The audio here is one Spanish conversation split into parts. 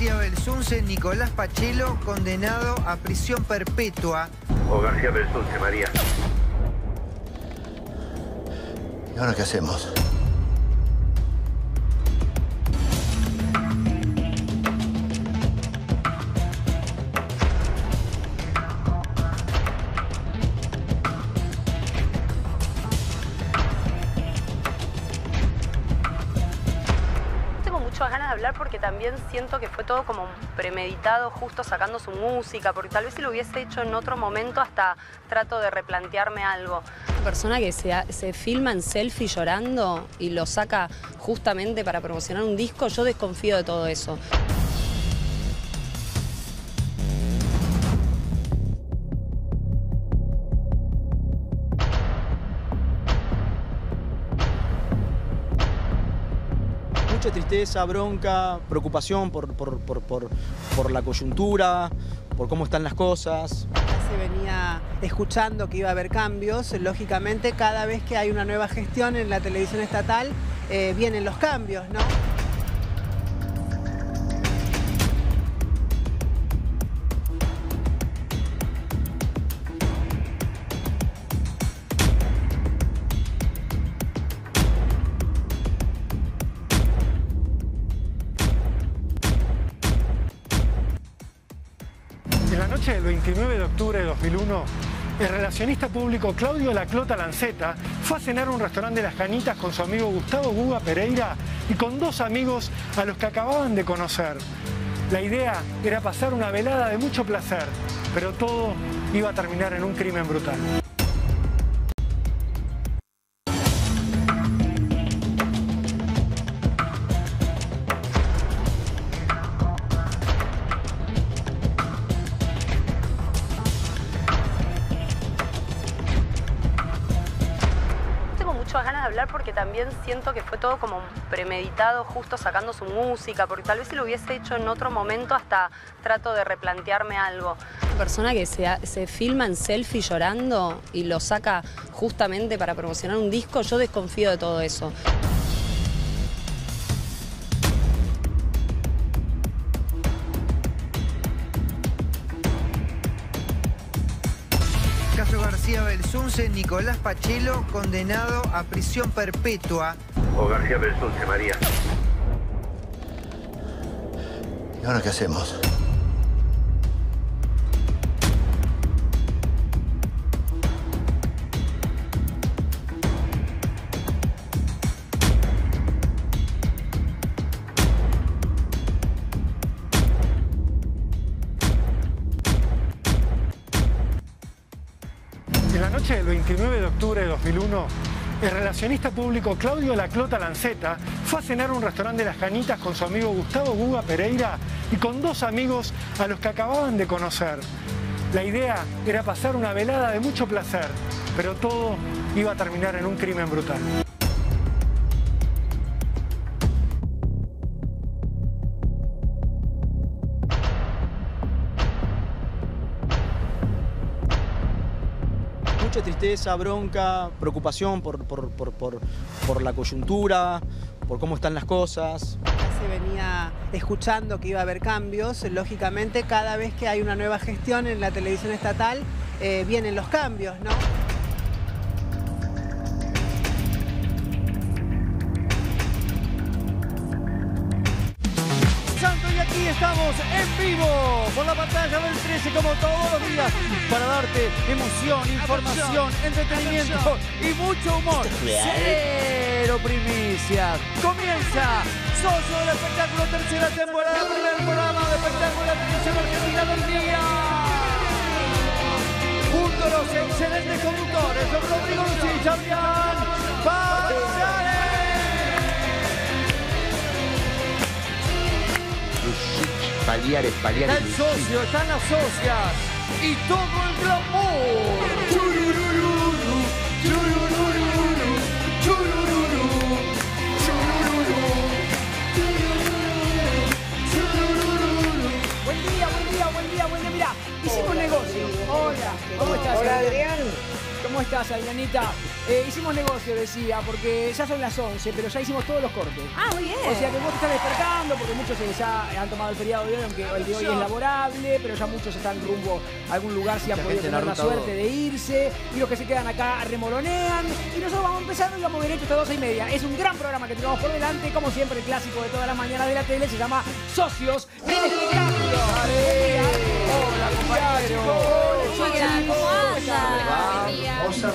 García Belsunce, Nicolás Pachelo, condenado a prisión perpetua. O García Belsunce, María. ¿Y ahora qué hacemos? Ganas de hablar porque también siento que fue todo como premeditado, justo sacando su música, porque tal vez si lo hubiese hecho en otro momento hasta trato de replantearme algo. Una persona que se filma en selfie llorando y lo saca justamente para promocionar un disco, yo desconfío de todo eso. Mucha tristeza, bronca, preocupación por la coyuntura, por cómo están las cosas. Se venía escuchando que iba a haber cambios. Lógicamente, cada vez que hay una nueva gestión en la televisión estatal, vienen los cambios, ¿no? En la noche del 29 de octubre de 2001, el relacionista público Claudio La Clota Lanceta fue a cenar a un restaurante de Las Canitas con su amigo Gustavo Guga Pereira y con dos amigos a los que acababan de conocer. La idea era pasar una velada de mucho placer, pero todo iba a terminar en un crimen brutal. Muchas ganas de hablar porque también siento que fue todo como premeditado, justo sacando su música, porque tal vez si lo hubiese hecho en otro momento hasta trato de replantearme algo. Una persona que se filma en selfie llorando y lo saca justamente para promocionar un disco, yo desconfío de todo eso. Caso García Belsunce, Nicolás Pachelo, condenado a prisión perpetua. O García Belsunce, María. ¿Y ahora qué hacemos? En la noche del 29 de octubre de 2001, el relacionista público Claudio La Clota Lanceta fue a cenar a un restaurante de Las Canitas con su amigo Gustavo Guga Pereira y con dos amigos a los que acababan de conocer. La idea era pasar una velada de mucho placer, pero todo iba a terminar en un crimen brutal. Mucha tristeza, bronca, preocupación por la coyuntura, por cómo están las cosas. Se venía escuchando que iba a haber cambios. Lógicamente, cada vez que hay una nueva gestión en la televisión estatal, vienen los cambios, ¿no? Y aquí estamos en vivo por la pantalla del 13 como todos los días para darte emoción, información, entretenimiento y mucho humor. Cero primicias. Comienza Socio del Espectáculo, tercera temporada, primer programa de espectáculo de televisión argentina del día. Junto a los excelentes conductores, don Rodrigo Lucich, Adrián Pachares. Paliares. Está el socio, están las socias y todo el glamour. Chururururu, chururururu, churururu, churururu, churururu. Buen día. Mira, hicimos negocio. Hola, ¿cómo estás? Hola, Adrián. ¿Cómo estás, Adrián? Marinita. Hicimos negocio, decía, porque ya son las 11, pero ya hicimos todos los cortes. Ah, muy bien. O sea que vos te estás despertando, porque muchos ya han tomado el feriado de hoy, aunque el de hoy es laborable, pero ya muchos están rumbo a algún lugar si han podido tener la suerte de irse. Y los que se quedan acá remolonean. Y nosotros vamos empezando y vamos derecho hasta 12:30. Es un gran programa que tenemos por delante, como siempre, el clásico de todas las mañanas de la tele, se llama Socios del Espectáculo. Hola, compañero. ¿Cómo andan? Hermosa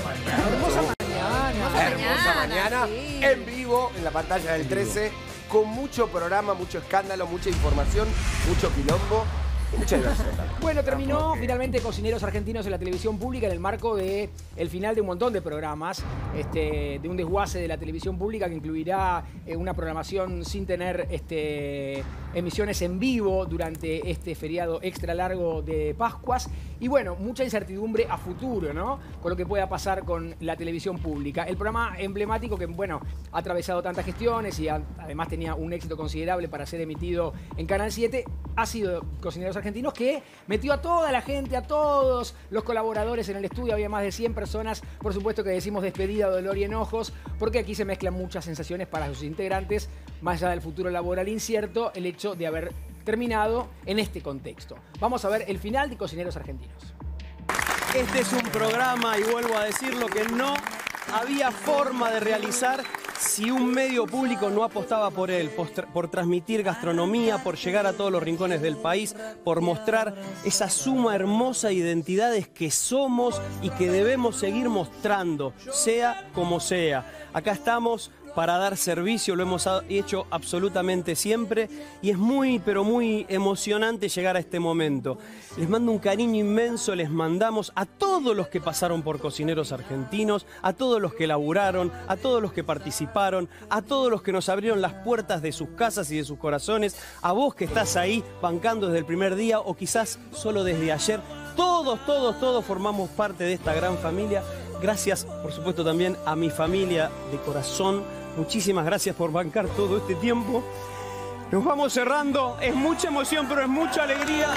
mañana, sí. En vivo, en la pantalla del 13, con mucho programa, mucho escándalo, mucha información, mucho quilombo y mucha diversión. Bueno, terminó finalmente Cocineros Argentinos en la televisión pública en el marco del final de un montón de programas, de un desguace de la televisión pública que incluirá una programación sin tener emisiones en vivo durante este feriado extra largo de Pascuas. Y bueno, mucha incertidumbre a futuro, ¿no? Con lo que pueda pasar con la televisión pública. El programa emblemático que, bueno, ha atravesado tantas gestiones y además tenía un éxito considerable para ser emitido en Canal 7, ha sido Cocineros Argentinos, que metió a toda la gente, a todos los colaboradores en el estudio. Había más de 100 personas. Por supuesto que decimos despedida, dolor y enojos, porque aquí se mezclan muchas sensaciones para sus integrantes, más allá del futuro laboral incierto, el hecho de haber terminado en este contexto. Vamos a ver el final de Cocineros Argentinos. Este es un programa, y vuelvo a decirlo, que no había forma de realizar si un medio público no apostaba por él, por transmitir gastronomía, por llegar a todos los rincones del país, por mostrar esa suma hermosa de identidades que somos y que debemos seguir mostrando, sea como sea. Acá estamos para dar servicio, lo hemos hecho absolutamente siempre y es muy, pero muy emocionante llegar a este momento. Les mando un cariño inmenso, les mandamos a todos los que pasaron por Cocineros Argentinos, a todos los que laburaron, a todos los que participaron, a todos los que nos abrieron las puertas de sus casas y de sus corazones, a vos que estás ahí bancando desde el primer día o quizás solo desde ayer. Todos formamos parte de esta gran familia. Gracias, por supuesto, también a mi familia de corazón. Muchísimas gracias por bancar todo este tiempo. Nos vamos cerrando. Es mucha emoción, pero es mucha alegría.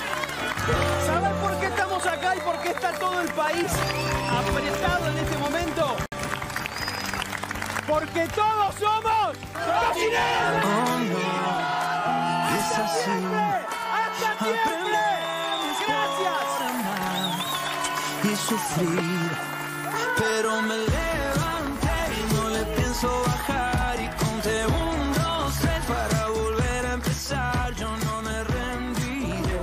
¿Sabes por qué estamos acá y por qué está todo el país apretado en este momento? Porque todos somos cocineros. Oh, no. Es así. ¡Hasta siempre! ¡Gracias! Y sufrir, pero me levanté y no le pienso bajar y conté 1, 2, 3 para volver a empezar. Yo no me rendiré.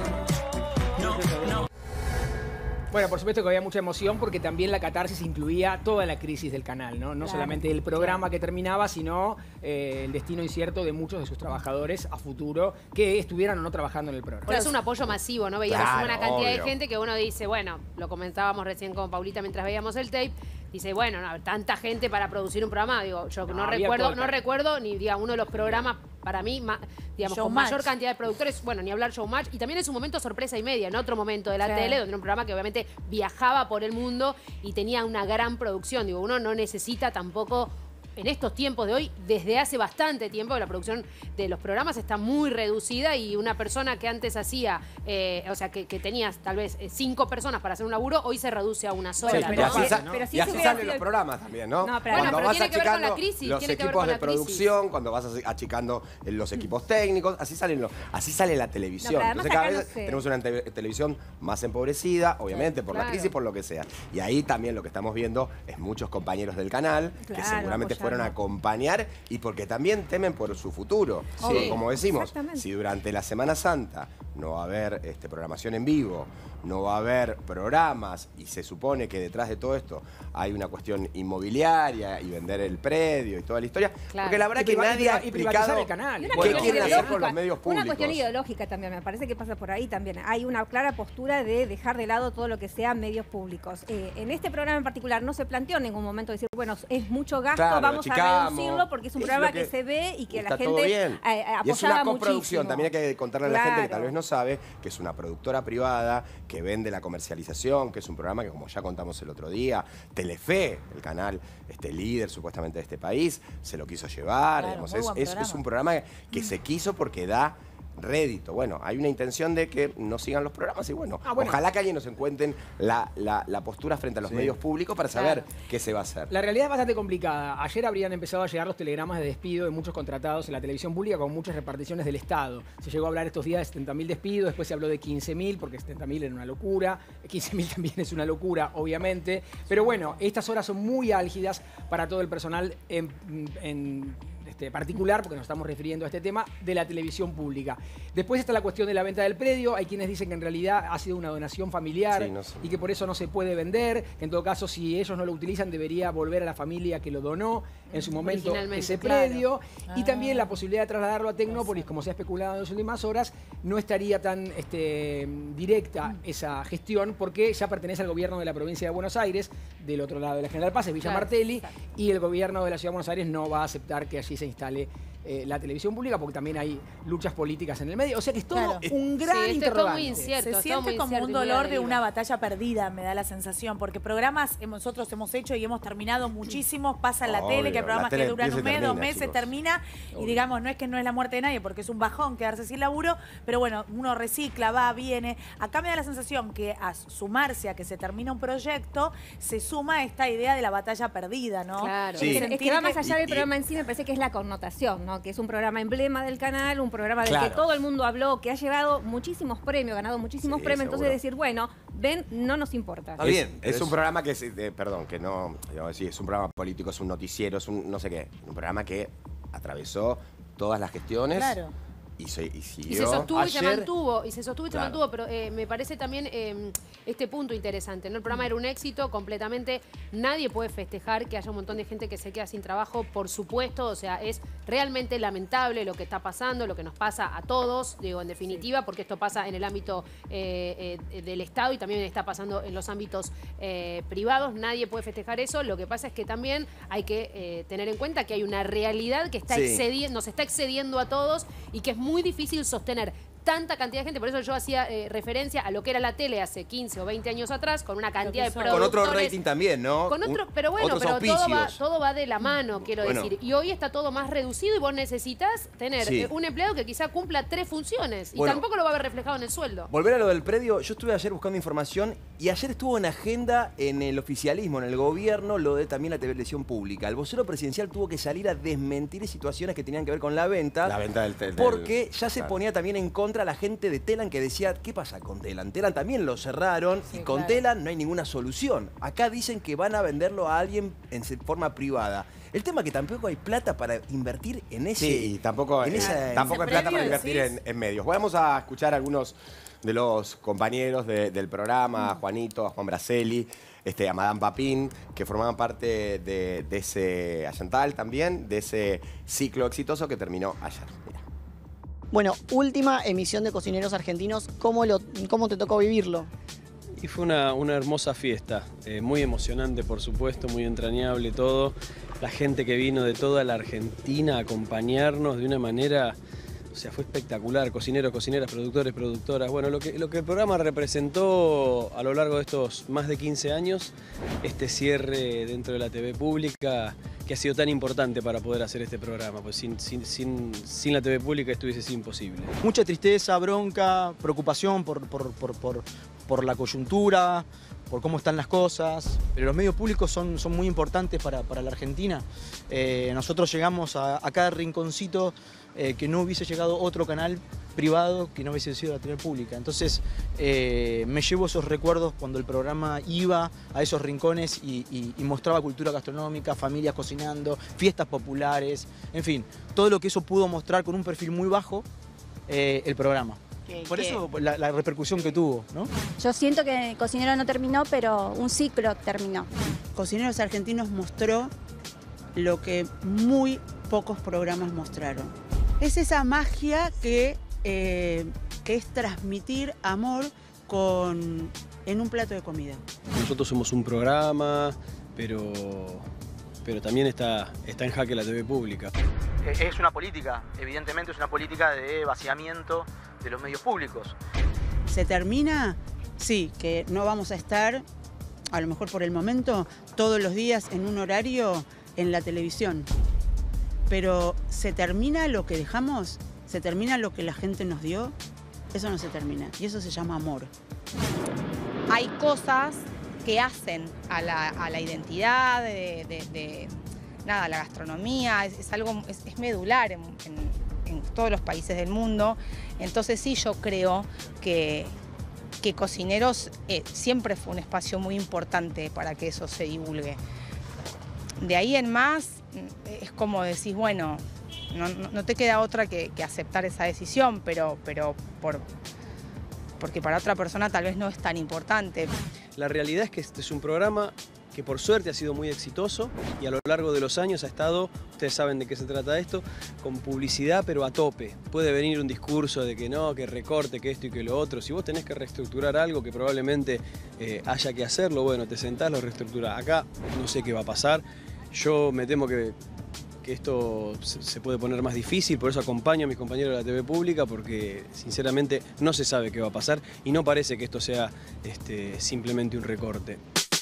No. Bueno, por supuesto que había mucha emoción porque también la catarsis incluía toda la crisis del canal, ¿no? No solamente el programa que terminaba, sino el destino incierto de muchos de sus trabajadores a futuro que estuvieran o no trabajando en el programa. Pero es un apoyo masivo, ¿no? Veíamos una cantidad de gente que uno dice, bueno, lo comentábamos recién con Paulita mientras veíamos el tape, dice, bueno, no, tanta gente para producir un programa, digo, yo no recuerdo ni, digamos, uno de los programas para mí, digamos, con mayor cantidad de productores, bueno, ni hablar Showmatch, y también es un momento sorpresa y media, en otro momento de la tele, donde era un programa que obviamente viajaba por el mundo y tenía una gran producción, digo, uno no necesita tampoco en estos tiempos de hoy, desde hace bastante tiempo, la producción de los programas está muy reducida y una persona que antes hacía, o sea, que tenías tal vez 5 personas para hacer un laburo, hoy se reduce a una sola. Sí, y así salen los programas también, ¿no? Cuando vas achicando los equipos de producción, cuando vas achicando los equipos técnicos, así sale la televisión. Entonces cada vez tenemos una televisión más empobrecida, obviamente, por la crisis, por lo que sea. Y ahí también lo que estamos viendo es muchos compañeros del canal que seguramente fueron a acompañar y porque también temen por su futuro. Sí. Como decimos, si durante la Semana Santa no va a haber programación en vivo, no va a haber programas y se supone que detrás de todo esto hay una cuestión inmobiliaria y vender el predio y toda la historia, porque la verdad que nadie ha explicado el canal. qué quieren hacer con los medios públicos. Una cuestión ideológica también, me parece que pasa por ahí también. Hay una clara postura de dejar de lado todo lo que sea medios públicos. En este programa en particular no se planteó en ningún momento decir, bueno, es mucho gasto, vamos a reducirlo porque es un programa que se ve y que la gente apoyaba muchísimo. Y es una coproducción, también hay que contarle a la gente que tal vez no sabe que es una productora privada que vende la comercialización, que es un programa que, como ya contamos el otro día, Telefe, el canal líder supuestamente de este país, se lo quiso llevar. Digamos, es un programa que se quiso porque da rédito. Bueno, hay una intención de que no sigan los programas y bueno, ojalá que alguien nos encuentren la postura frente a los medios públicos para saber qué se va a hacer. La realidad es bastante complicada. Ayer habrían empezado a llegar los telegramas de despido de muchos contratados en la televisión pública con muchas reparticiones del Estado. Se llegó a hablar estos días de 70.000 despidos, después se habló de 15.000 porque 70.000 era una locura. 15.000 también es una locura, obviamente. Pero bueno, estas horas son muy álgidas para todo el personal en particular, porque nos estamos refiriendo a este tema, de la televisión pública. Después está la cuestión de la venta del predio. Hay quienes dicen que en realidad ha sido una donación familiar y que por eso no se puede vender. Que en todo caso, si ellos no lo utilizan, debería volver a la familia que lo donó en su momento ese predio. Y también la posibilidad de trasladarlo a Tecnópolis, como se ha especulado en las últimas horas, no estaría tan directa esa gestión, porque ya pertenece al gobierno de la provincia de Buenos Aires, del otro lado de la General Paz, es Villa Martelli, y el gobierno de la Ciudad de Buenos Aires no va a aceptar que allí se instale la televisión pública, porque también hay luchas políticas en el medio. O sea que es todo un gran interrogante. Incierto, se siente como un dolor de una batalla perdida, me da la sensación, porque programas nosotros hemos hecho y hemos terminado muchísimos, pasa en la tele, que hay programas que duran un mes, 2 meses, termina, y digamos, no es la muerte de nadie, porque es un bajón quedarse sin laburo, pero bueno, uno recicla, va, viene. Acá me da la sensación que a sumarse a que se termina un proyecto, se suma esta idea de la batalla perdida, ¿no? Claro. Sí. Es que va más allá del programa en sí, me parece que es la connotación, ¿no? Que es un programa emblema del canal, un programa del que todo el mundo habló, que ha llevado muchísimos premios, ganado muchísimos premios, entonces decir, bueno, ven, no nos importa. Está bien. Es un programa que es, perdón, que no, es un programa político, es un noticiero, es un no sé qué, un programa que atravesó todas las gestiones. Claro. Y siguió. Y se sostuvo y se mantuvo, pero me parece también este punto interesante, ¿no? El programa era un éxito completamente, nadie puede festejar que haya un montón de gente que se queda sin trabajo, por supuesto, o sea, es realmente lamentable lo que está pasando, lo que nos pasa a todos, digo, en definitiva, porque esto pasa en el ámbito del Estado y también está pasando en los ámbitos privados, nadie puede festejar eso, lo que pasa es que también hay que tener en cuenta que hay una realidad que está nos está excediendo a todos y que es muy difícil sostener tanta cantidad de gente, por eso yo hacía referencia a lo que era la tele hace 15 o 20 años atrás, con una cantidad de productores. Con otro rating también, ¿no? Con otro, pero bueno, pero todo va de la mano, quiero decir. Y hoy está todo más reducido y vos necesitas tener un empleado que quizá cumpla 3 funciones. Y tampoco lo va a ver reflejado en el sueldo. Volver a lo del predio, yo estuve ayer buscando información y ayer estuvo en agenda en el oficialismo, en el gobierno, lo de también la televisión pública. El vocero presidencial tuvo que salir a desmentir situaciones que tenían que ver con la venta. La venta del porque ya se ponía también en contra la gente de Telan, que decía, ¿qué pasa con Telan? Telan también lo cerraron y con Telan no hay ninguna solución. Acá dicen que van a venderlo a alguien en forma privada. El tema es que tampoco hay plata para invertir en ese... Sí, tampoco hay plata para invertir en medios. Vamos a escuchar a algunos de los compañeros del programa, a Juanito, a Juan Braceli, a Madame Papín, que formaban parte de ese Ayantal también, de ese ciclo exitoso que terminó ayer. Mira. Bueno, última emisión de Cocineros Argentinos, ¿cómo te tocó vivirlo? Y fue una hermosa fiesta, muy emocionante por supuesto, muy entrañable todo. La gente que vino de toda la Argentina a acompañarnos de una manera, o sea, fue espectacular. Cocineros, cocineras, productores, productoras. Bueno, lo que el programa representó a lo largo de estos más de 15 años, este cierre dentro de la TV pública, que ha sido tan importante para poder hacer este programa, pues sin la TV pública esto hubiese sido imposible. Mucha tristeza, bronca, preocupación por la coyuntura, por cómo están las cosas, pero los medios públicos son muy importantes para la Argentina. Nosotros llegamos a cada rinconcito que no hubiese llegado otro canal privado que no hubiese sido la TV pública. Entonces me llevo esos recuerdos cuando el programa iba a esos rincones y mostraba cultura gastronómica, familias cocinando, fiestas populares, en fin, todo lo que eso pudo mostrar con un perfil muy bajo el programa. Por eso la repercusión que tuvo, ¿no? Yo siento que Cocinero no terminó, pero un ciclo terminó. Cocineros Argentinos mostró lo que muy pocos programas mostraron. Es esa magia que es transmitir amor en un plato de comida. Nosotros somos un programa, pero también está en jaque la TV pública. Es una política, evidentemente es una política de vaciamiento de los medios públicos. ¿Se termina? Sí, que no vamos a estar, a lo mejor por el momento, todos los días en un horario en la televisión. Pero ¿se termina lo que dejamos? ¿Se termina lo que la gente nos dio? Eso no se termina. Y eso se llama amor. Hay cosas que hacen a la identidad de la gastronomía, es algo, es medular en todos los países del mundo. Entonces sí, yo creo que Cocineros siempre fue un espacio muy importante para que eso se divulgue. De ahí en más, es como decís, bueno, no te queda otra que aceptar esa decisión, pero porque para otra persona tal vez no es tan importante. La realidad es que este es un programa que por suerte ha sido muy exitoso y a lo largo de los años ha estado, ustedes saben de qué se trata esto, con publicidad pero a tope. Puede venir un discurso de que no, que recorte, que esto y que lo otro. Si vos tenés que reestructurar algo que probablemente haya que hacerlo, bueno, te sentás, lo reestructurás. Acá no sé qué va a pasar. Yo me temo que esto se puede poner más difícil, por eso acompaño a mis compañeros de la TV pública, porque sinceramente no se sabe qué va a pasar y no parece que esto sea simplemente un recorte.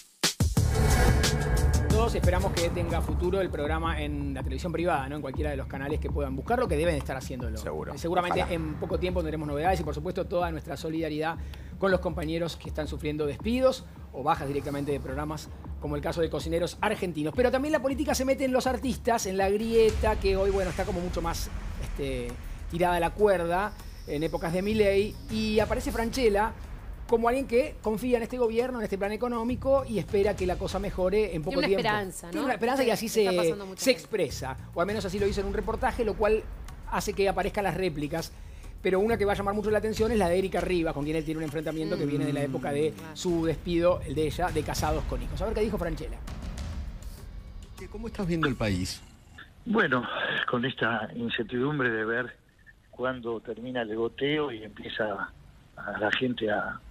Todos esperamos que tenga futuro el programa en la televisión privada, ¿no? En cualquiera de los canales que puedan buscarlo, que deben estar haciéndolo. Seguro. Seguramente Ojalá. En poco tiempo tendremos novedades y por supuesto toda nuestra solidaridad con los compañeros que están sufriendo despidos o bajas directamente de programas, como el caso de Cocineros Argentinos. Pero también la política se mete en los artistas, en la grieta, que hoy, bueno, está como mucho más tirada a la cuerda en épocas de Milei, y aparece Francella como alguien que confía en este gobierno, en este plan económico y espera que la cosa mejore en poco tiempo. Tiene una esperanza, ¿no? Tiene una esperanza y así se expresa, o al menos así lo hizo en un reportaje, lo cual hace que aparezcan las réplicas. Pero una que va a llamar mucho la atención es la de Erika Rivas, con quien él tiene un enfrentamiento que viene de la época de su despido, el de ella, de Casados con Hijos. A ver qué dijo Francella. ¿Cómo estás viendo el país? Bueno, con esta incertidumbre de ver cuándo termina el goteo y empieza a la gente a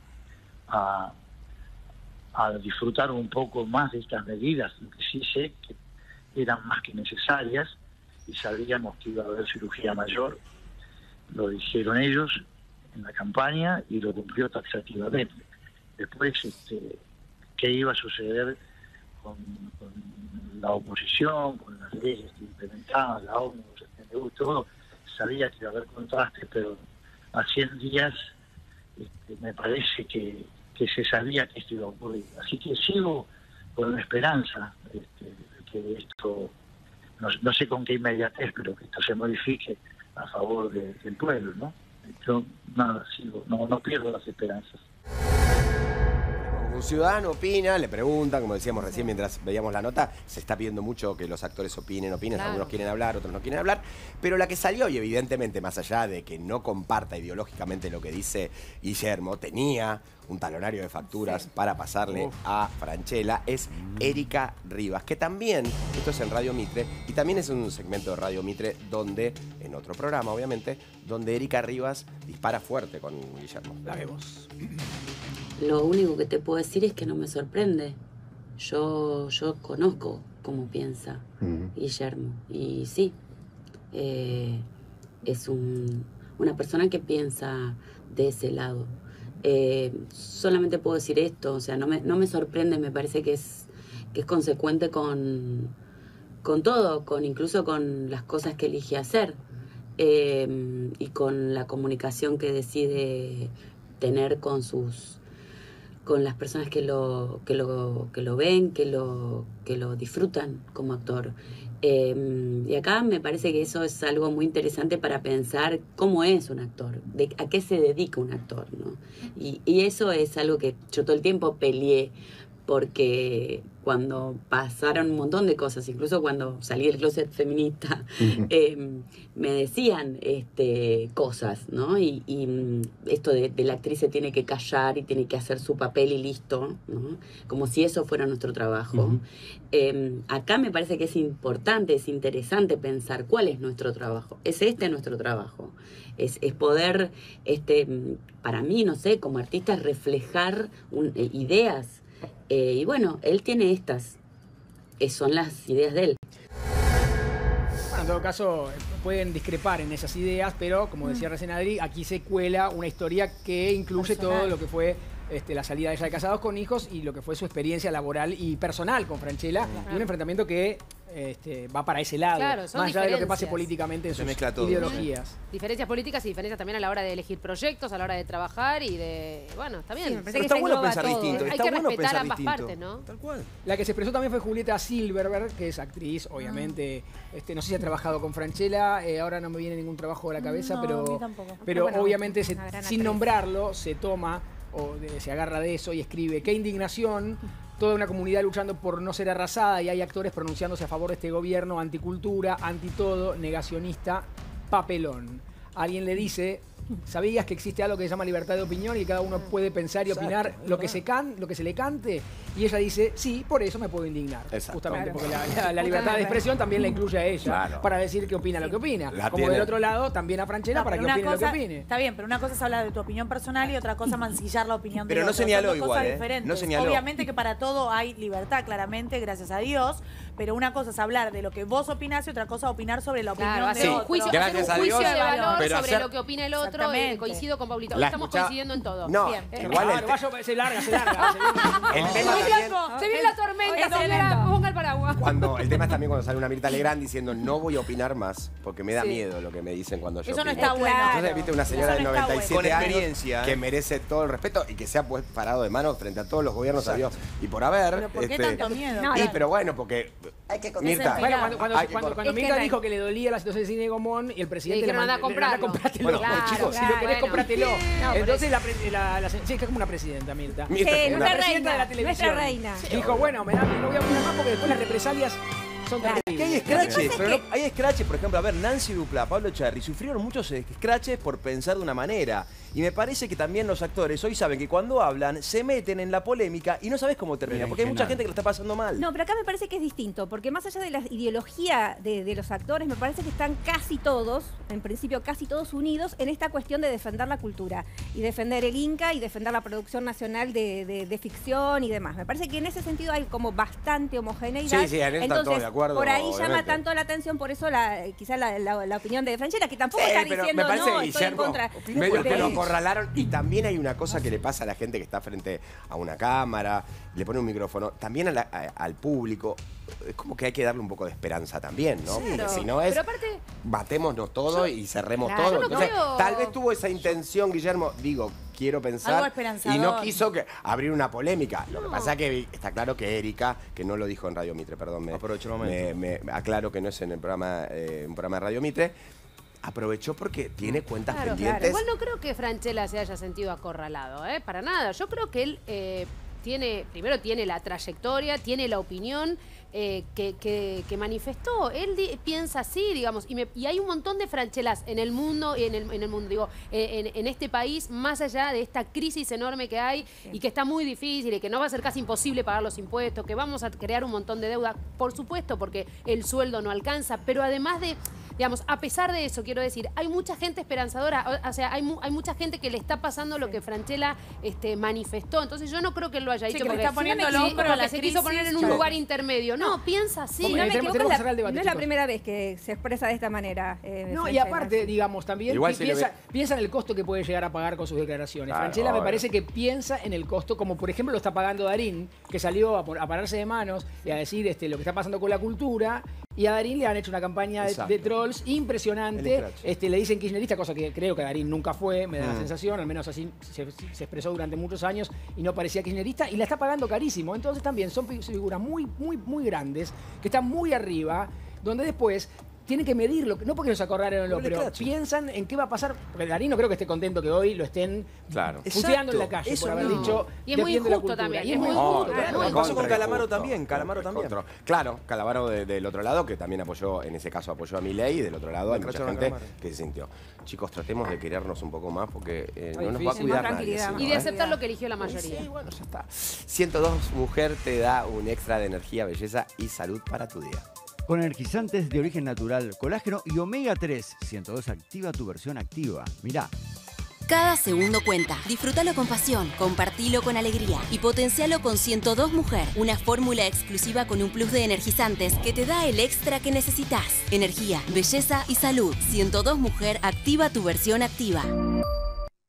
disfrutar un poco más de estas medidas, que sí sé que eran más que necesarias y sabíamos que iba a haber cirugía mayor. Lo dijeron ellos en la campaña y lo cumplió taxativamente. Después, qué iba a suceder con la oposición, con las leyes que implementaban, la ómnibus, el PNU, todo, sabía que iba a haber contrastes, pero a 100 días me parece que se sabía que esto iba a ocurrir. Así que sigo con la esperanza de que esto, no sé con qué inmediatez, pero que esto se modifique a favor del pueblo, ¿no? Yo nada, sigo, no pierdo las esperanzas. Un ciudadano opina, le preguntan, como decíamos recién mientras veíamos la nota, se está pidiendo mucho que los actores opinen, claro. Algunos quieren hablar, otros no quieren hablar, pero la que salió, y evidentemente más allá de que no comparta ideológicamente lo que dice Guillermo, tenía un talonario de facturas para pasarle a Francella, es Erika Rivas, que también, esto es en Radio Mitre, y también es un segmento de Radio Mitre donde, en otro programa obviamente, donde Erika Rivas dispara fuerte con Guillermo. La vemos. Lo único que te puedo decir es que no me sorprende. Yo conozco cómo piensa Guillermo. Y sí, es una persona que piensa de ese lado. Solamente puedo decir esto, o sea, no me sorprende, me parece que es consecuente con todo, incluso con las cosas que elige hacer y con la comunicación que decide tener con las personas que lo ven, que lo disfrutan como actor. Y acá me parece que eso es algo muy interesante para pensar cómo es un actor, a qué se dedica un actor, ¿no? Y eso es algo que yo todo el tiempo peleé, porque cuando pasaron un montón de cosas, incluso cuando salí del closet feminista, me decían cosas, ¿no? Y esto de la actriz se tiene que callar y tiene que hacer su papel y listo, ¿no? Como si eso fuera nuestro trabajo. Acá me parece que es importante, es interesante pensar cuál es nuestro trabajo. ¿Es nuestro trabajo? Es poder, para mí, no sé, como artista, reflejar ideas. Y bueno, él tiene estas, son las ideas de él. Bueno, en todo caso, pueden discrepar en esas ideas, pero como decía recién Adri, aquí se cuela una historia que incluye todo lo que fue la salida de ella de Casados con Hijos y lo que fue su experiencia laboral y personal con Francella, y un enfrentamiento que va para ese lado. Claro, son más allá de lo que pase diferencias. políticamente en sus mezcla todo, ideologías. Diferencias políticas y diferencias también a la hora de elegir proyectos, a la hora de trabajar y de... Bueno, está bien. Pero está bueno pensar distinto. Hay Está que bueno respetar pensar ambas distinto. partes, ¿no? Tal cual. La que se expresó también fue Julieta Silverberg, que es actriz, obviamente. No sé si ha trabajado con Franchella, ahora no me viene ningún trabajo a la cabeza, No, pero, a mí tampoco. pero Bueno, obviamente una gran sin actriz. nombrarlo se toma se agarra de eso y escribe: qué indignación, toda una comunidad luchando por no ser arrasada y hay actores pronunciándose a favor de este gobierno, anticultura, antitodo, negacionista, papelón. Alguien le dice: ¿sabías que existe algo que se llama libertad de opinión y cada uno puede pensar y opinar lo que se le cante? Y ella dice: sí, por eso me puedo indignar. Exacto. Justamente, porque la libertad de expresión también la incluye a ella, para decir que opina lo que opina. La Como tiene. del otro lado, también a Franchella para que Pero una opine lo que cosa- opine. Está bien, pero una cosa es hablar de tu opinión personal y otra cosa mancillar la opinión de Pero no otro. señaló Son dos igual, cosas ¿eh? diferentes. No señaló. Obviamente que para todo hay libertad, claramente, gracias a Dios, pero una cosa es hablar de lo que vos opinás y otra cosa opinar sobre la opinión Claro, de hacer un otro. juicio, Gracias a hacer un juicio Dios, de valor pero sobre hacer- lo que opina el otro. Exactamente. Coincido con Paulito. La Estamos escuchá- coincidiendo en todo. No, Bien. igual el Se larga. el tema Se también, viene la tormenta, Hoy señora. Ponga el paraguas. el tema es también cuando sale una Mirta Legrand diciendo no voy a opinar más porque me da miedo lo que me dicen cuando yo Eso no opino. está bueno. Entonces, viste, una señora de Eso no está 97 bueno. Con años experiencia, que merece todo el respeto y que se ha pues parado de mano frente a todos los gobiernos sabios y por haber. ¿Pero por qué tanto miedo? Y pero bueno, porque Hay que Mirta, Es Bueno, Mirá, cuando Es Mirta que dijo que le dolía la situación de Cine Gomón y el presidente Le dijeron, mandó anda a comprarlo. comprátelo. Bueno, Claro, chicos, si claro, lo querés, bueno. comprátelo. No, Entonces sí, es como una presidenta, Mirta. Mirta, Sí, una nuestra presidenta de la reina, televisión. nuestra reina. Dijo, bueno, no voy a opinar más porque después las represalias son Claro. Que hay terribles. scratches, pero no- hay scratches, por ejemplo, a ver, Nancy Dupla, Pablo Cherry, sufrieron muchos scratches por pensar de una manera. Y me parece que también los actores hoy saben que cuando hablan se meten en la polémica y no sabes cómo termina, porque hay mucha gente que lo está pasando mal. No, pero acá me parece que es distinto, porque más allá de la ideología de los actores, me parece que están casi todos, en principio casi todos unidos, en esta cuestión de defender la cultura y defender el Inca y defender la producción nacional de ficción y demás. Me parece que en ese sentido hay como bastante homogeneidad. Sí, en eso están todos de acuerdo, por ahí llama obviamente. tanto la atención, por eso quizás la opinión de Franchella, que tampoco Sí, está pero diciendo me parece no, que estoy en Guillermo contra. medio que de- lo acorralaron. Y también hay una cosa que le pasa a la gente que está frente a una cámara, le pone un micrófono, también al público. Es como que hay que darle un poco de esperanza también, ¿no? Claro. Porque si no es, Pero aparte, matémonos todo y cerremos Claro, todo. yo no Entonces, creo- tal vez tuvo esa intención, Guillermo, digo, quiero Algo pensar, esperanzador. y no quiso abrir una polémica. Lo que pasa es que está claro que Erika, que no lo dijo en Radio Mitre, perdón, Aprovecho el momento. me aclaro que no es en el programa, un programa de Radio Mitre, aprovechó porque tiene cuentas claro, pendientes. igual no creo que Franchella se haya sentido acorralado, para nada. Yo creo que él primero tiene la trayectoria, tiene la opinión que manifestó. Él piensa así, digamos, y hay un montón de Franchellas en el mundo, en este país, más allá de esta crisis enorme que hay y que está muy difícil y que no va a ser casi imposible pagar los impuestos, que vamos a crear un montón de deuda, por supuesto, porque el sueldo no alcanza, pero además de... Digamos, a pesar de eso, quiero decir, hay mucha gente esperanzadora, o sea, hay mucha gente que le está pasando lo que Franchella manifestó. Entonces yo no creo que él lo haya Sí, dicho que le porque, está poniendo el porque hombro a la se quiso poner en un crisis. lugar intermedio. No, piensa así. Si no me Tenemos equivoco, que cerrar el debate, no es la chicos. primera vez que se expresa de esta manera. No, y Franchella. aparte, digamos, también Igual se le piensa en el costo que puede llegar a pagar con sus declaraciones. Claro, Franchella me obvio. parece que piensa en el costo, como por ejemplo lo está pagando Darín, que salió a pararse de manos y a decir lo que está pasando con la cultura. Y a Darín le han hecho una campaña Exacto. de trolls El impresionante. scratch. Le dicen kirchnerista, cosa que creo que Darín nunca fue, me da la sensación, al menos así se expresó durante muchos años y no parecía kirchnerista, y la está pagando carísimo. Entonces también son figuras muy, muy, muy grandes, que están muy arriba, donde después tienen que medirlo, no porque los acorralaron, Doble pero scratch. piensan en qué va a pasar. Porque Darín no creo que esté contento que hoy lo estén Claro. puteando en la Exacto, calle eso por haber mismo. dicho Y es muy defiende la injusto cultura. también, Y es muy Oh, injusto. claro, Lo pasó con contra Calamaro injusto, también, Calamaro también. contra- Claro, Calamaro del otro lado, que también apoyó, en ese caso apoyó a Milei, y del otro lado hay mucha cracharon a gente Calamaro. que se sintió. Chicos, tratemos de querernos un poco más porque no nos va a difícil. cuidar Más nadie. tranquilidad, si no, Y de ¿eh? aceptar lo que eligió la mayoría. Sí, bueno, ya está. 102 Mujer te da un extra de energía, belleza y salud para tu día. Con energizantes de origen natural, colágeno y omega 3. 102 activa tu versión activa. Mirá. Cada segundo cuenta. Disfrútalo con pasión, compartilo con alegría y potencialo con 102 Mujer, una fórmula exclusiva con un plus de energizantes que te da el extra que necesitas. Energía, belleza y salud. 102 Mujer activa tu versión activa.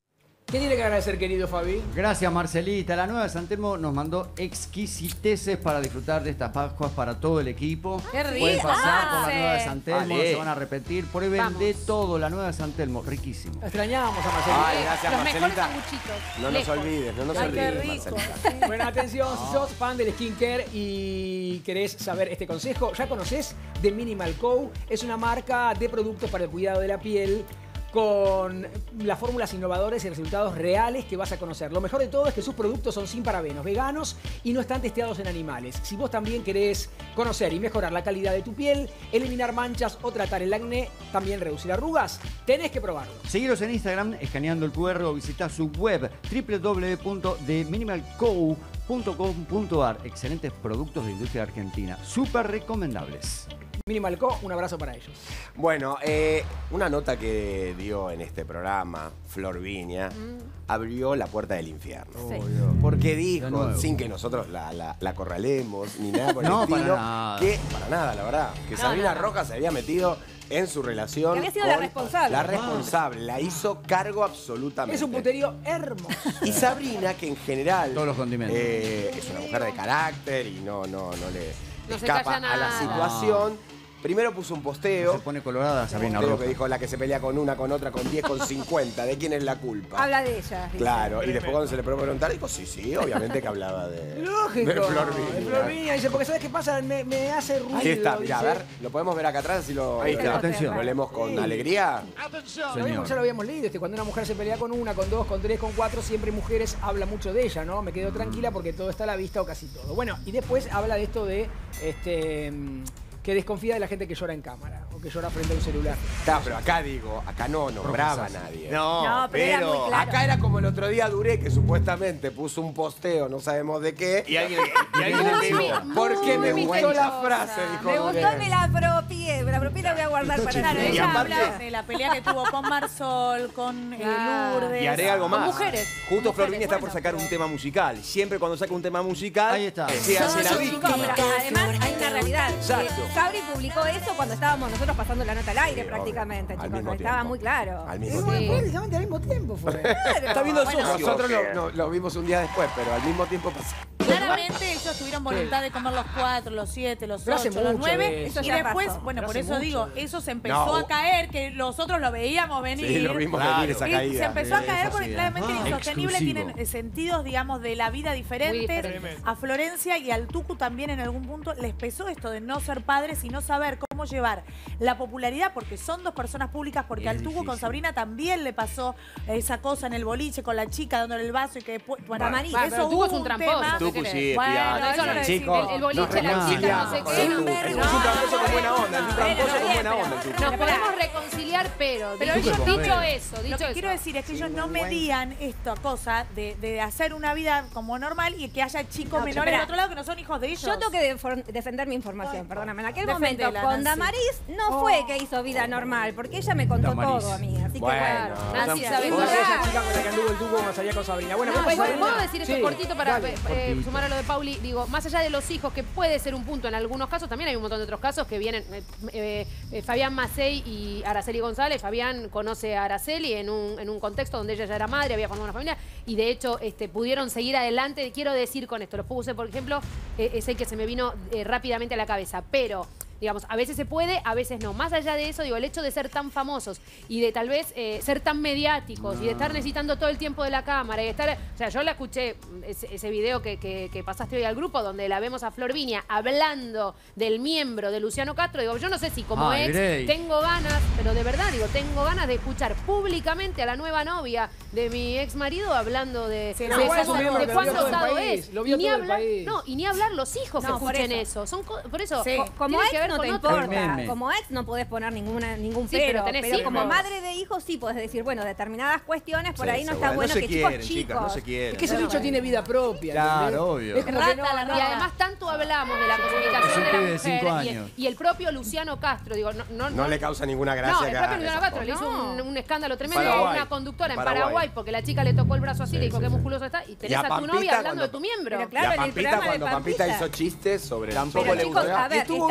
¿Qué tiene que agradecer, querido Fabi? Gracias, Marcelita. La nueva de San Telmo nos mandó exquisiteces para disfrutar de estas Pascuas para todo el equipo. ¡Qué rico! Pueden pasar por la nueva de San Telmo, no Vale. se van a repetir. Prueben de todo la nueva de San Telmo, riquísimo. Extrañábamos a Marcelita. Ay, gracias, Los mejores Marcelita. sanguchitos. No nos Lejos. olvides, no nos Ay, qué olvides, rico. Marcelita. Bueno, atención, si sos fan del skincare y querés saber este consejo, ya conocés The Minimal Co. Es una marca de productos para el cuidado de la piel con las fórmulas innovadoras y resultados reales que vas a conocer. Lo mejor de todo es que sus productos son sin parabenos, veganos y no están testeados en animales. Si vos también querés conocer y mejorar la calidad de tu piel, eliminar manchas o tratar el acné, también reducir arrugas, tenés que probarlo. Seguiros en Instagram escaneando el QR o visitá su web www.theminimalco.com.ar. Excelentes productos de industria argentina, súper recomendables. Minimal Co, un abrazo para ellos. Bueno, una nota que dio en este programa, Flor Viña, abrió la puerta del infierno. Sí. Porque De dijo, nuevo. sin que nosotros la acorralemos ni nada por el No, estilo, para nada. que, para nada, la verdad, que Sabrina Rojas se había metido en su relación. Que había sido con la responsable. La responsable, la hizo cargo absolutamente. Es un puterío hermoso. Y Sabrina, que en general Todos los condimentos. es una mujer de carácter y no le No se escapa calla a la nada. situación. Primero puso un posteo. Se pone colorada Sabrina posteo Rojas. que dijo la que se pelea con una, con otra, con 10, con 50. ¿De quién es la culpa? Habla de ella. dice. Claro, y después cuando se le preguntaron, dijo, sí, obviamente que hablaba de, Lógico. de Flor Viña. De Flor Viña, dice, porque ¿sabes qué pasa? Me hace ruido. Ahí está, mirá, a dice. ver, lo podemos ver acá atrás, así lo, Ahí está, atención. lo leemos con Sí. alegría. Ya lo habíamos leído, cuando una mujer se pelea con una, con dos, con tres, con cuatro, siempre mujeres habla mucho de ella, ¿no? Me quedo tranquila porque todo está a la vista o casi todo. Bueno, y después habla de esto de que desconfía de la gente que llora en cámara o que llora frente a un celular. Está, pero acá digo, acá no nombraba a nadie. No, pero era muy claro. Acá era como el otro día Duré, que supuestamente puso un posteo, no sabemos de qué. Y alguien le dijo, porque me gustó la frase, dijo Me Duré. gustó, me la apropié la voy a guardar para Claro, mí. ella aparte- habla de la pelea que tuvo con Marsol, con Lourdes. Y agrega algo Con más. mujeres. Justo Flor Mujeres, Viña está por bueno, sacar pero- un tema musical. Siempre cuando saca un tema musical, Ahí está. se hace la víctima. Chicos, además hay una realidad. Exacto. Sabri publicó eso cuando estábamos nosotros pasando la nota al aire prácticamente, Al chicos. mismo Estaba tiempo. muy claro. Al Sí, mismo fue tiempo. precisamente al mismo tiempo fue. Está viendo Bueno, socio. Nosotros lo vimos un día después, pero al mismo tiempo pasó. Claramente ellos tuvieron voluntad de comer los 4, los 7, los Pero hace 8, los mucho 9. eso. Y ya después, pasó. bueno, Pero por hace eso mucho digo, de eso se empezó No. a caer, que nosotros lo veíamos venir. Sí, lo vimos Claro. venir esa Y caída. se empezó a caer Esa porque sí, claramente ah, era insostenible, exclusivo. tienen sentidos, digamos, de la vida diferentes. diferentes. A Florencia y al Tucu también en algún punto les pesó esto de no ser padres y no saber cómo llevar la popularidad, porque son dos personas públicas, porque Es al Tucu con difícil. Sabrina también le pasó esa cosa en el boliche con la chica dándole el vaso y que después, bueno, Amarillo. Pero el Tucu hubo es un tramposo, tema. ¿qué Tucu querés? sí, Bueno, espiado. eso lo Chicos, El boliche, nos la chica, no sé reconciliamos qué. con el Tucu. Es un tramposo con buena onda, es un tramposo con buena onda. el Tucu. Nos podemos reconciliar, pero Pero dicho, ellos dicho no- eso, Lo dicho que eso. quiero decir es que ellos no medían esta cosa de hacer una vida como normal y que haya chicos No, pero menores espera. del otro lado que no son hijos de ellos. Yo tengo que defender mi información, perdóname. En aquel Defendela, momento con Nancy. Damaris no fue que hizo vida normal, porque ella me contó Damaris. todo a mí. Así que Bueno, bueno. Nancy Sí, sabe es más. Esa verdad. chica con la que anduvo el Tucu cuando salía con Sabrina. Bueno, ¿qué pasa, ¿Puedo Sabrina? decir esto Sí, cortito para dale. sumar a lo de Pauli? Digo, más allá de los hijos, que puede ser un punto en algunos casos, también hay un montón de otros casos que vienen. Fabián Macei y Araceli González. Fabián conoce a Araceli en un contexto donde ella ya era madre, había formado una familia, y de hecho pudieron seguir adelante. Quiero decir con esto, los puse, por ejemplo, es el que se me vino rápidamente a la cabeza, pero... Digamos, a veces se puede, a veces no. Más allá de eso, digo, el hecho de ser tan famosos y de tal vez ser tan mediáticos y de estar necesitando todo el tiempo de la cámara y de estar... O sea, yo la escuché, ese video que pasaste hoy al grupo, donde la vemos a Flor Viña hablando del miembro de Luciano Castro. Digo, yo no sé si como Ay, ex Grey. tengo ganas, pero de verdad, digo, tengo ganas de escuchar públicamente a la nueva novia de mi ex marido hablando de no, igual es un miembro que lo cuán vio todo el dotado país, es. lo vio Y ni todo el hablar, país. no, y ni hablar los hijos que No, por escuchen eso. eso. Por eso, Sí. Como tiene que ex ver no con te otro. importa. meme. Como ex no podés poner ningún Sí, pero pero, tenés pero como hijos. madre de hijos sí podés decir, bueno, determinadas cuestiones por Sí, ahí no seguro. está bueno no se que quieren, chicos chicas, no se quieren. Es que ese bicho tiene vida propia. Claro, ¿entendés? obvio. Es como que no, Rata la Y rata. además tanto hablamos de la comunicación Es un de pibe la de 5 mujer años. y el propio Luciano Castro, digo, No le causa ninguna gracia no, el que propio hagan Luciano esas Castro le hizo No. un escándalo tremendo a Paraguay. una conductora en Paraguay. Paraguay porque la chica le tocó el brazo así, le dijo sí, que sí. musculoso está y tenés Y a a tu Pampita novia hablando cuando- de tu miembro. Pero claro, y a en el Pampita, programa de cuando Pampita Pampita hizo chistes sobre Tampoco Pero le chicos, gustó. a ver, Y estuvo estaba- bien, La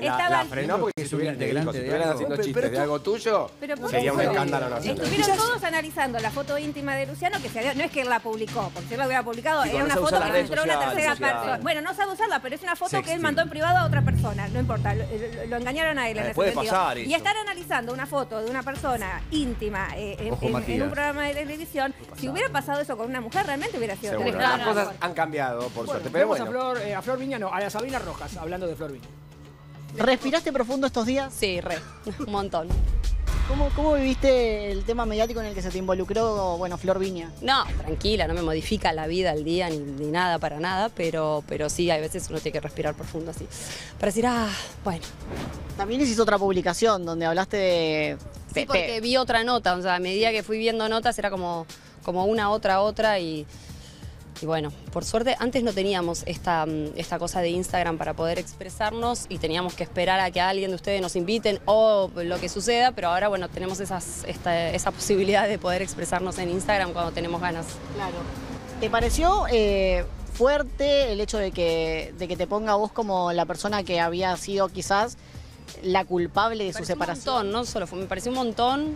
la frenó porque si estuvieran haciendo chistes de algo tuyo, sería un escándalo nacional. Estuvieron todos analizando la foto íntima de Luciano, que no es que él la publicó, porque si él la hubiera publicado, era una foto que filtró una tercera persona. Bueno, no sabe usarla, pero es una foto que él mandó en privado a otra persona, no importa, lo engañaron a él en ese puede sentido. pasar Y estar analizando una foto de una persona íntima en un programa de televisión, si hubiera pasado eso con una mujer, realmente hubiera sido terrible. Las cosas han cambiado, por suerte. Pero bueno. A Flor Viña, no, a la Sabrina Rojas, hablando de Flor Viña. ¿Respiraste profundo estos días? Sí, un montón. ¿Cómo viviste el tema mediático en el que se te involucró, Flor Viña? No, tranquila, no me modifica la vida al día ni nada para nada, pero sí, hay veces uno tiene que respirar profundo así. Para decir, bueno. También hiciste otra publicación donde hablaste de... Sí, porque vi otra nota, o sea, a medida que fui viendo notas era como una, otra y bueno, por suerte antes no teníamos esta cosa de Instagram para poder expresarnos y teníamos que esperar a que alguien de ustedes nos inviten o lo que suceda, pero ahora tenemos esa posibilidad de poder expresarnos en Instagram cuando tenemos ganas. Claro. ¿Te pareció fuerte el hecho de que te ponga a vos como la persona que había sido quizás la culpable de su separación? Un montón, no solo me pareció un montón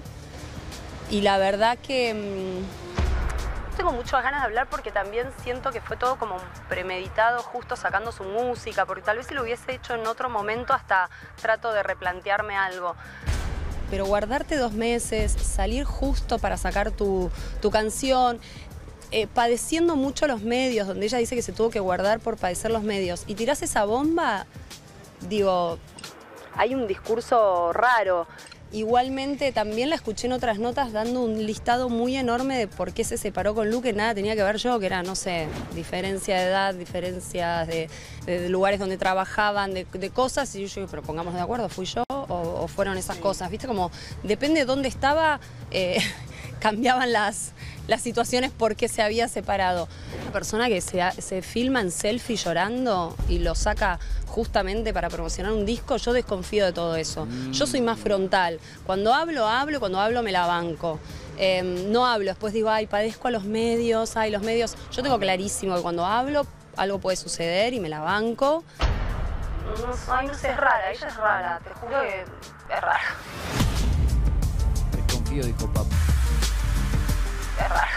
y la verdad que... Tengo muchas ganas de hablar porque también siento que fue todo como premeditado, justo sacando su música, porque tal vez si lo hubiese hecho en otro momento hasta trato de replantearme algo. Pero guardarte 2 meses, salir justo para sacar tu canción, padeciendo mucho los medios, donde ella dice que se tuvo que guardar por padecer los medios, y tirás esa bomba, digo, hay un discurso raro. Igualmente también la escuché en otras notas dando un listado muy enorme de por qué se separó con Lu, que nada tenía que ver yo, que era, no sé, diferencia de edad, diferencias de lugares donde trabajaban, de cosas, y yo, pero pongamos de acuerdo, ¿fui yo o fueron esas cosas? ¿Viste? Como depende de dónde estaba, cambiaban las situaciones porque se había separado. Una persona que se filma en selfie llorando y lo saca justamente para promocionar un disco, yo desconfío de todo eso. Yo soy más frontal. Cuando hablo, cuando hablo me la banco. No hablo, después digo, padezco a los medios, los medios. Yo tengo clarísimo que cuando hablo, algo puede suceder y me la banco. No sé, es rara, ella es rara, te juro que es rara. Desconfío, dijo Papo. Es raro.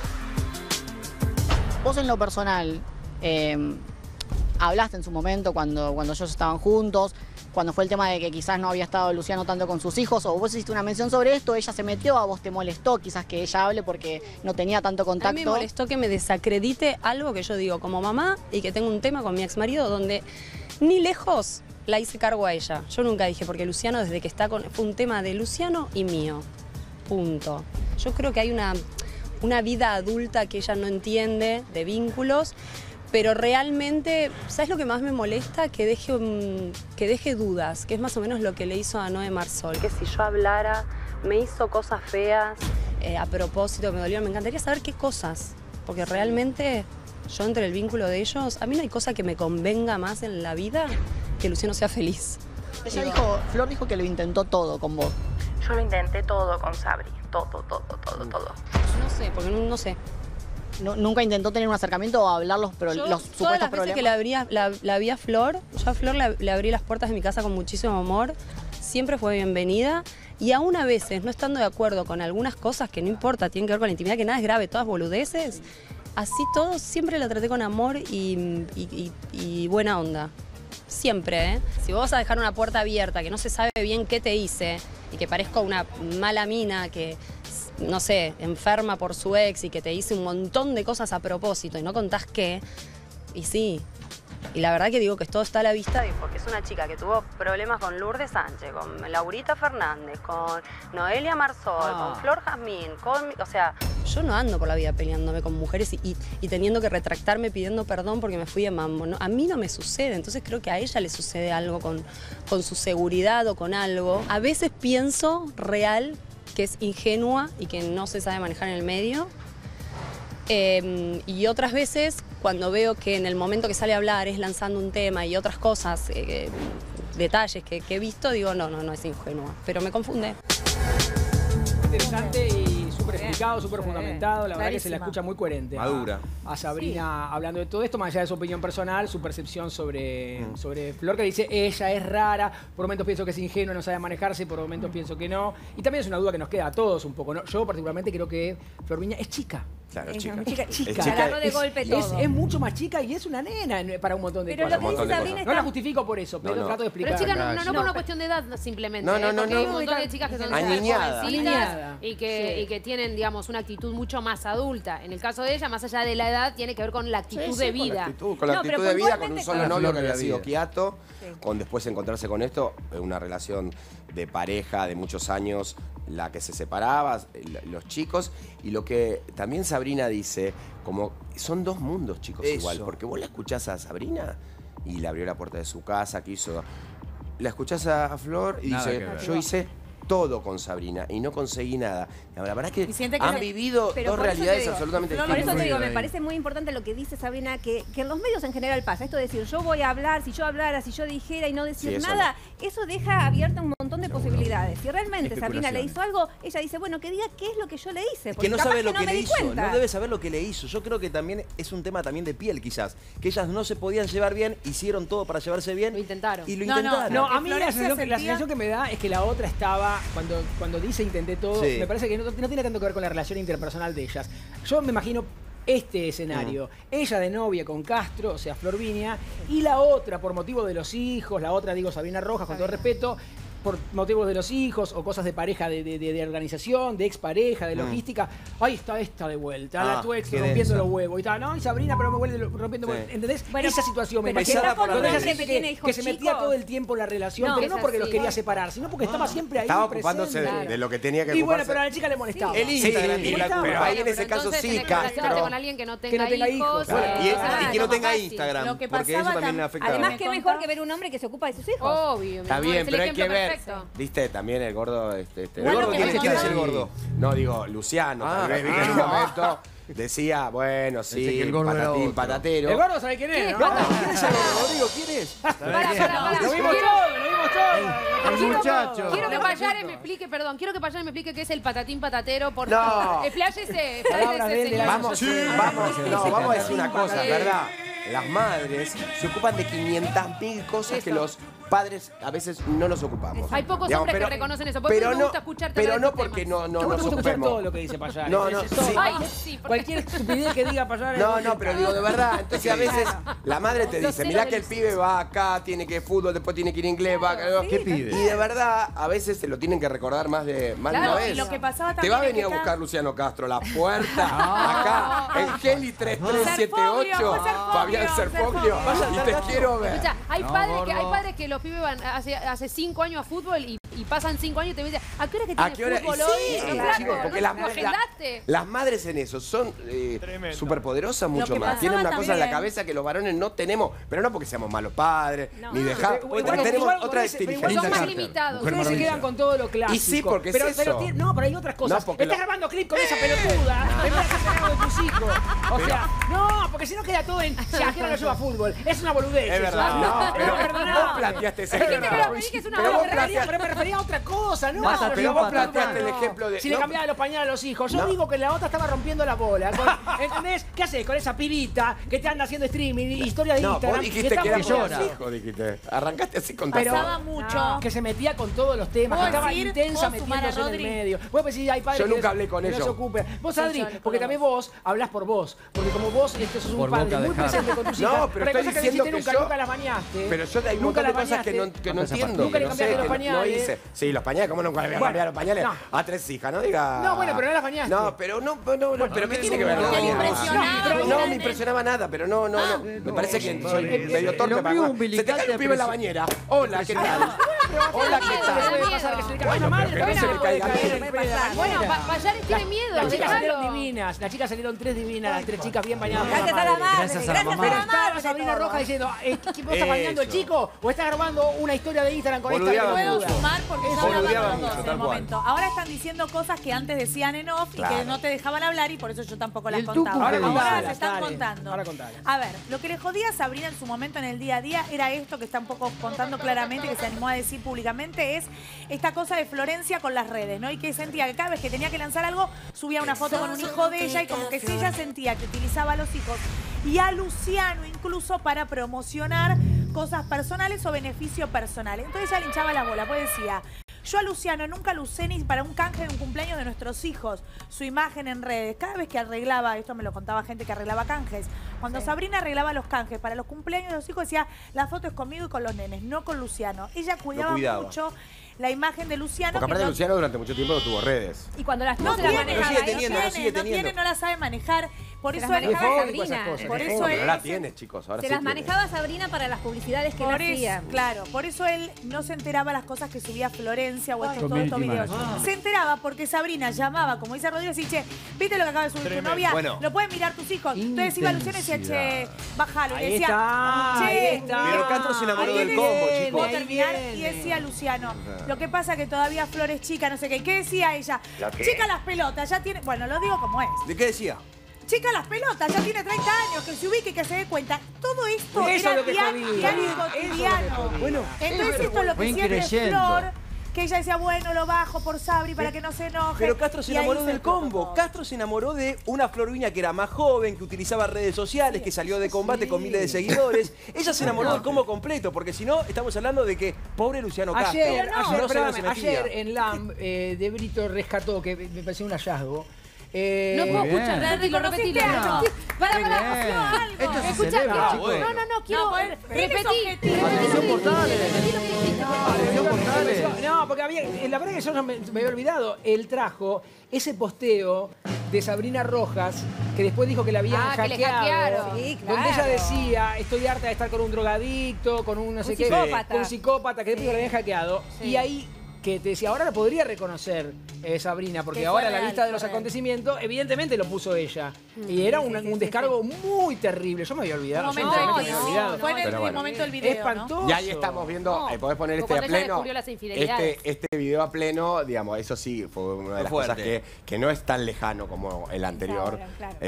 Vos en lo personal, hablaste en su momento cuando ellos estaban juntos, cuando fue el tema de que quizás no había estado Luciano tanto con sus hijos, o vos hiciste una mención sobre esto, ella se metió, a vos te molestó quizás que ella hable porque no tenía tanto contacto. A mí me molestó que me desacredite algo que yo digo como mamá y que tengo un tema con mi exmarido donde ni lejos la hice cargo a ella. Yo nunca dije, porque Luciano desde que está fue un tema de Luciano y mío. Punto. Yo creo que hay una vida adulta que ella no entiende, de vínculos, pero realmente, ¿sabes lo que más me molesta? Que deje dudas, que es más o menos lo que le hizo a Noé Marsol. Que si yo hablara, me hizo cosas feas, a propósito, me dolió, me encantaría saber qué cosas, porque realmente yo entre el vínculo de ellos, a mí no hay cosa que me convenga más en la vida que Luciano sea feliz. Flor dijo que lo intentó todo con vos. Yo lo intenté todo con Sabri, todo. No sé, porque no sé. ¿Nunca intentó tener un acercamiento o hablar los supuestos todas las problemas? Veces que la vi a Flor, yo a Flor le abrí las puertas de mi casa con muchísimo amor, siempre fue bienvenida, y aún a veces, no estando de acuerdo con algunas cosas que no importa, tienen que ver con la intimidad, que nada es grave, todas boludeces, así todo, siempre la traté con amor y buena onda. Siempre, ¿eh? Si vos vas a dejar una puerta abierta, que no se sabe bien qué te hice, y que parezco una mala mina que, no sé, enferma por su ex y que te hice un montón de cosas a propósito y no contás qué, y sí. Y la verdad que digo que todo está a la vista porque es una chica que tuvo problemas con Lourdes Sánchez, con Laurita Fernández, con Noelia Marsol, con Flor Jazmín, o sea, yo no ando por la vida peleándome con mujeres y teniendo que retractarme pidiendo perdón porque me fui de mambo. ¿No? A mí no me sucede, entonces creo que a ella le sucede algo con su seguridad o con algo. A veces pienso real que es ingenua y que no se sabe manejar en el medio. Y otras veces, cuando veo que en el momento que sale a hablar es lanzando un tema y otras cosas, detalles que he visto, digo, no es ingenua, pero me confunde. Interesante y súper explicado, súper fundamentado. La verdad que se la escucha muy coherente. Madura. A Sabrina hablando de todo esto, más allá de su opinión personal, su percepción sobre Flor, que dice, ella es rara, por momentos pienso que es ingenua, no sabe manejarse, por momentos pienso que no. Y también es una duda que nos queda a todos un poco, ¿no? Yo particularmente creo que Flor Viña es chica. Claro, es chica. chica. Se agarró de golpe todo. Es mucho más chica y es una nena para un montón de cosas. Pero lo que dice Sabrina no la justifico por eso, pero trato de explicar. Pero chica, no por una cuestión de edad simplemente. No. Porque hay un montón de chicas que son jovencitas y que tienen, digamos, una actitud mucho más adulta. En el caso de ella, más allá de la edad, tiene que ver con la actitud de vida. Con la actitud de vida, con un solo novio que había sido quiato, con después encontrarse con esto, una relación de pareja de muchos años, la que se separaba, los chicos, y lo que también Sabrina dice, como son dos mundos, chicos, igual, porque vos la escuchás a Sabrina y le abrió la puerta de su casa, quiso... La escuchás a Flor y dice, yo hice todo con Sabrina y no conseguí nada. La verdad que han vivido dos realidades absolutamente distintas. Por eso te digo, me parece muy importante lo que dice Sabrina, que en los medios en general pasa. Esto de decir, yo voy a hablar, si yo hablara, si yo dijera y no decir nada, eso deja abierta un montón de posibilidades. Si realmente Sabrina le hizo algo, ella dice, bueno, que diga qué es lo que yo le hice. Que no sabe lo que le hizo, no debe saber lo que le hizo. Yo creo que también es un tema también de piel, quizás. Que ellas no se podían llevar bien, hicieron todo para llevarse bien. Lo intentaron. Y lo intentaron. No, a mí la sensación que me da es que la otra estaba, cuando dice intenté todo, me parece que no tiene tanto que ver con la relación interpersonal de ellas. Yo me imagino este escenario. Ella de novia con Castro, o sea, Flor Viña, y la otra, por motivo de los hijos, la otra, digo, Sabrina Rojas, con todo respeto, por motivos de los hijos o cosas de pareja, de organización, de expareja, de logística. Ahí está esta de vuelta, la tu ex rompiendo los huevos. Y está, no, y Sabrina, pero me vuelve rompiendo los huevos. ¿Entendés? Bueno, esa situación me imagino. Donde ella siente que se metía todo el tiempo en la relación, pero no porque los quería separar, sino porque estaba siempre ahí. Estaba ocupándose de lo que tenía que ocuparse. Y bueno, pero a la chica le molestaba. El Instagram, pero ahí en ese caso sí, Castro. Con alguien que no tenga hijos. Y que no tenga Instagram, porque eso también le afecta. Además, qué mejor que ver un hombre que se ocupa de sus hijos. Obvio. Está bien, pero hay que ver. ¿Viste? También el gordo... ¿El gordo quién es el gordo? No, digo, Luciano. Tal vez vi que en un momento decía, bueno, sí, el patatín, patatero. ¿El gordo sabe quién es? ¿Quién es el gordo, Rodrigo? ¿Quién es? Lo vimos todo. El muchacho. Quiero que Payare me explique, quiero que Payare me explique qué es el patatín patatero, por favor. Expláyese, señor. Vamos a decir una cosa, ¿verdad? Las madres se ocupan de 500.000 cosas que los padres a veces no nos ocupamos. Hay pocos hombres que reconocen eso. Por eso me gusta escucharte. Pero no porque no nos ocupemos. Todo lo que dice Payare. No, cualquier estupidez que diga Payare. No, pero digo de verdad. Entonces a veces la madre te dice, mirá que el pibe va acá, tiene que ir fútbol, después tiene que ir inglés, va acá. ¿Qué pibe? Y de verdad a veces se lo tienen que recordar más de una vez. Lo que pasaba te va a venir a buscar Luciano Castro la puerta acá en Geli 3378 Fabián Serfoglio y te quiero ver. Escucha, hay padres que los pibes van hace 5 años a fútbol y pasan 5 años y te dicen, ¿a qué hora que tiene fútbol hoy? Chicos, porque las madres en eso son súper poderosas mucho más. Tienen una cosa en la cabeza que los varones no tenemos, pero no porque seamos malos padres, ni dejar, porque tenemos otra dirigencia. Son más limitados. Ustedes se quedan con todo lo clásico. Y sí, porque es eso. Pero hay otras cosas. Estás grabando clip con esa pelotuda, en vez de hacer algo de tus hijos. O sea, no, porque si no queda todo en si ajena lo lleva a fútbol. Es una boludez. Es verdad. No, pero vos planteaste ese ejemplo. Pero me refería a otra cosa, ¿no? Pero vos planteaste el ejemplo de... Si le cambiaba los pañales a los hijos. Yo digo que la otra estaba rompiendo la bola. ¿Entendés? ¿Qué haces con esa pibita que te anda haciendo streaming, historia de Instagram? Vos dijiste que era llora. Hijo, dijiste. Arrancaste así con todo. Pasaba mucho. Que se metía con todos los temas, que estaba intensa metiéndose en el medio. Vos decís, hay padres yo nunca hablé con ellos. No se ocupen. Vos, Adri, porque también vos hablás por vos. Porque como vos sos un padre muy presente con tus hijas. No, pero estoy diciendo que nunca las bañaste. Pero yo hay un montón de cosas que no entiendo. Nunca le cambiaste los pañales. Sí, los pañales, ¿cómo nunca le voy a cambiar los pañales? A 3 hijas, no diga... No, bueno, pero no las bañaste. No, pero ¿qué tiene que ver? No me impresionaba nada, pero no. Me parece que soy medio torpe para nada. Se te cae un pibe en la bañera. Hola, ¿qué tal? Hola, ¿qué tal? Puede pasar que se le caiga una madre, pero no se le caiga Bueno, Payare tiene miedo. Las chicas salieron divinas. Las chicas salieron 3 divinas, las 3 chicas bien bañadas. Gracias a la madre. Gracias a la mamá. Pero estaba Sabrina Rojas diciendo, ¿vos estás bañando el chico o estás grabando una historia de Instagram con esta? Puedo sumar porque ya hablaban los dos en el tal cual. momento. Ahora están diciendo cosas que antes decían en off y que no te dejaban hablar y por eso yo tampoco las contaba. Ahora las están contando. A ver, lo que le jodía a Sabrina en su momento en el día a día era esto que está un poco contando claramente, que se animó a decir decir públicamente, es esta cosa de Florencia con las redes, ¿no? Y que sentía que cada vez que tenía que lanzar algo, subía una foto con un hijo de ella y como que si ella sentía que utilizaba a los hijos y a Luciano incluso para promocionar cosas personales o beneficio personal. Entonces ella le hinchaba la bola, pues decía... Yo a Luciano nunca lo usé ni para un canje de un cumpleaños de nuestros hijos, su imagen en redes. Cada vez que arreglaba, esto me lo contaba gente que arreglaba canjes, cuando Sabrina arreglaba los canjes para los cumpleaños de los hijos decía, la foto es conmigo y con los nenes, no con Luciano. Ella cuidaba mucho la imagen de Luciano. Porque aparte Luciano durante mucho tiempo no tuvo redes. Y cuando las no tiene, no la sabe manejar. Por eso él Sabrina. Por eso él no la tiene, chicos. Ahora se las manejaba Sabrina para las publicidades que él hacía. Claro, por eso él no se enteraba las cosas que subía Florencia o todos estos videos. Se enteraba porque Sabrina llamaba, como dice Rodrigo, y dice, che, ¿viste lo que acaba de subir tu novia? Bueno. Lo pueden mirar tus hijos. Entonces iba Luciano y decía, che, bájalo. Y decía, che, pero Castro se enamoró del combo, chicos. Puedo terminar y decía Luciano, lo que pasa que todavía Flor es chica, no sé qué. ¿Qué decía ella? Chica las pelotas, ya tiene... Bueno, lo digo como es. ¿De qué decía? Chica las pelotas, ya tiene 30 años, que se ubique y que se dé cuenta. Todo esto era diario cotidiano. Bueno, entonces esto es lo que siente Flor, que ella decía, bueno, lo bajo por Sabri para que no se enoje. Pero Castro se enamoró del combo. Castro se enamoró de una Flor Viña que era más joven, que utilizaba redes sociales, que salió de combate con miles de seguidores. Ella se enamoró del combo completo, porque si no, estamos hablando de que pobre Luciano Castro. Ayer en LAM, De Brito rescató, que me pareció un hallazgo. No puedo escuchar, lo repetí. Para, escuchá, quiero repetir. No, porque la verdad que yo me había olvidado. Él trajo ese posteo de Sabrina Rojas, que después dijo que la habían hackeado. Sí, claro. Donde ella decía, estoy harta de estar con un drogadicto, con un no sé qué. Con un psicópata, que después la habían hackeado. Y ahí... que te decía, ahora lo podría reconocer Sabrina, porque ahora a la vista de los acontecimientos, evidentemente lo puso ella. Y era un descargo muy terrible. Yo me había olvidado. Fue en el momento del video, espantoso. Y ahí estamos viendo, podés poner este a pleno. Este video a pleno, digamos, eso sí, fue una de las cosas que no es tan lejano como el anterior.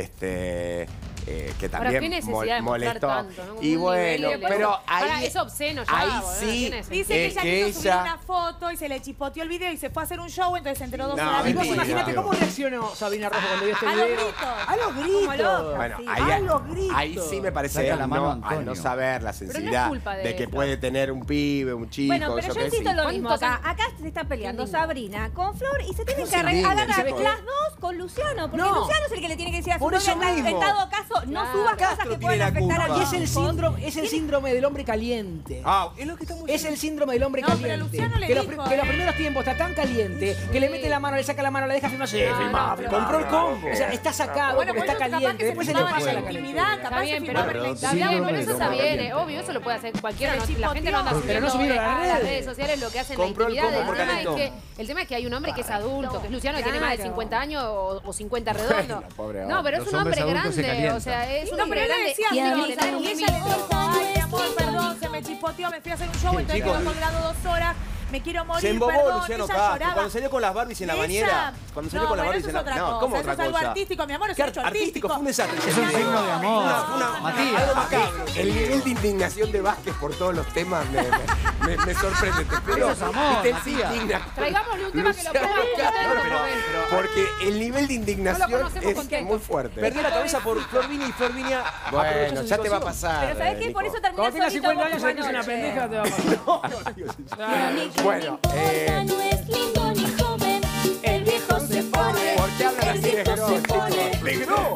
Que también molestó. Tanto, ¿no? Y bueno, pero ahí es obsceno ya, ahí sí. Dice que ella quiso subir una foto y se le chipoteó el video y se fue a hacer un show, entonces se enteró 2 horas después. Imagínate cómo reaccionó Sabrina Rojo cuando vio este video. A los gritos. Bueno, ahí sí me parece al no saber la sensibilidad de que puede tener un pibe, un chico. Bueno, pero yo insisto en lo mismo. Acá se está peleando Sabrina con Flor y se tienen que agarrar las dos con Luciano, porque Luciano es el que le tiene que decir a su novia, en todo caso, no subas cosas que pueden afectar a Y es el síndrome del hombre caliente. Es lo que estamos Es el síndrome del hombre caliente. Pero Luciano le que dijo, los primeros tiempos está tan caliente que le mete la mano, le saca la mano, la deja filmar. Compró el combo. O sea, está sacado porque está caliente. Después se le pasa la intimidad, capaz bien, se pero eso está bien, obvio, eso lo puede hacer cualquiera. La gente no anda subiendo a las redes sociales lo que hace en la intimidad. El tema es que hay un hombre que es adulto, que es Luciano, que tiene más de 50 años o 50 redondos. No, pero es un hombre grande, o sea, es un hombre grande. Y ella le dijo, ay, mi amor, perdón, se me chispoteó, me fui a hacer un show, entonces quedó colgado 2 horas. Me quiero morir, se embobó perdón, Luciano ella Castro. lloraba. Cuando salió con las Barbies en la bañera. Cuando salió con las Barbies en la bañera. No, ¿cómo otra cosa? Eso es algo artístico, mi amor, es un hecho artístico. Fue un desastre. Es un signo de amor. Matías. Algo macabro. El nivel de indignación de Vázquez por todos los temas me sorprende. Eso es amor, Matías. Traigámosle un tema que lo ponga. Porque el nivel de indignación es muy fuerte. Perdió la cabeza por Flor Viña y Flor Viña. Bueno, ya te va a pasar. Pero ¿sabés qué? Por eso terminó Cuando tengas 50 años, sabés que es una pendeja, te va a pasar. Bueno, no es lindo ni joven, el viejo se pone. ¿Por qué hablan así de Gro, chicos? ¡De Gro!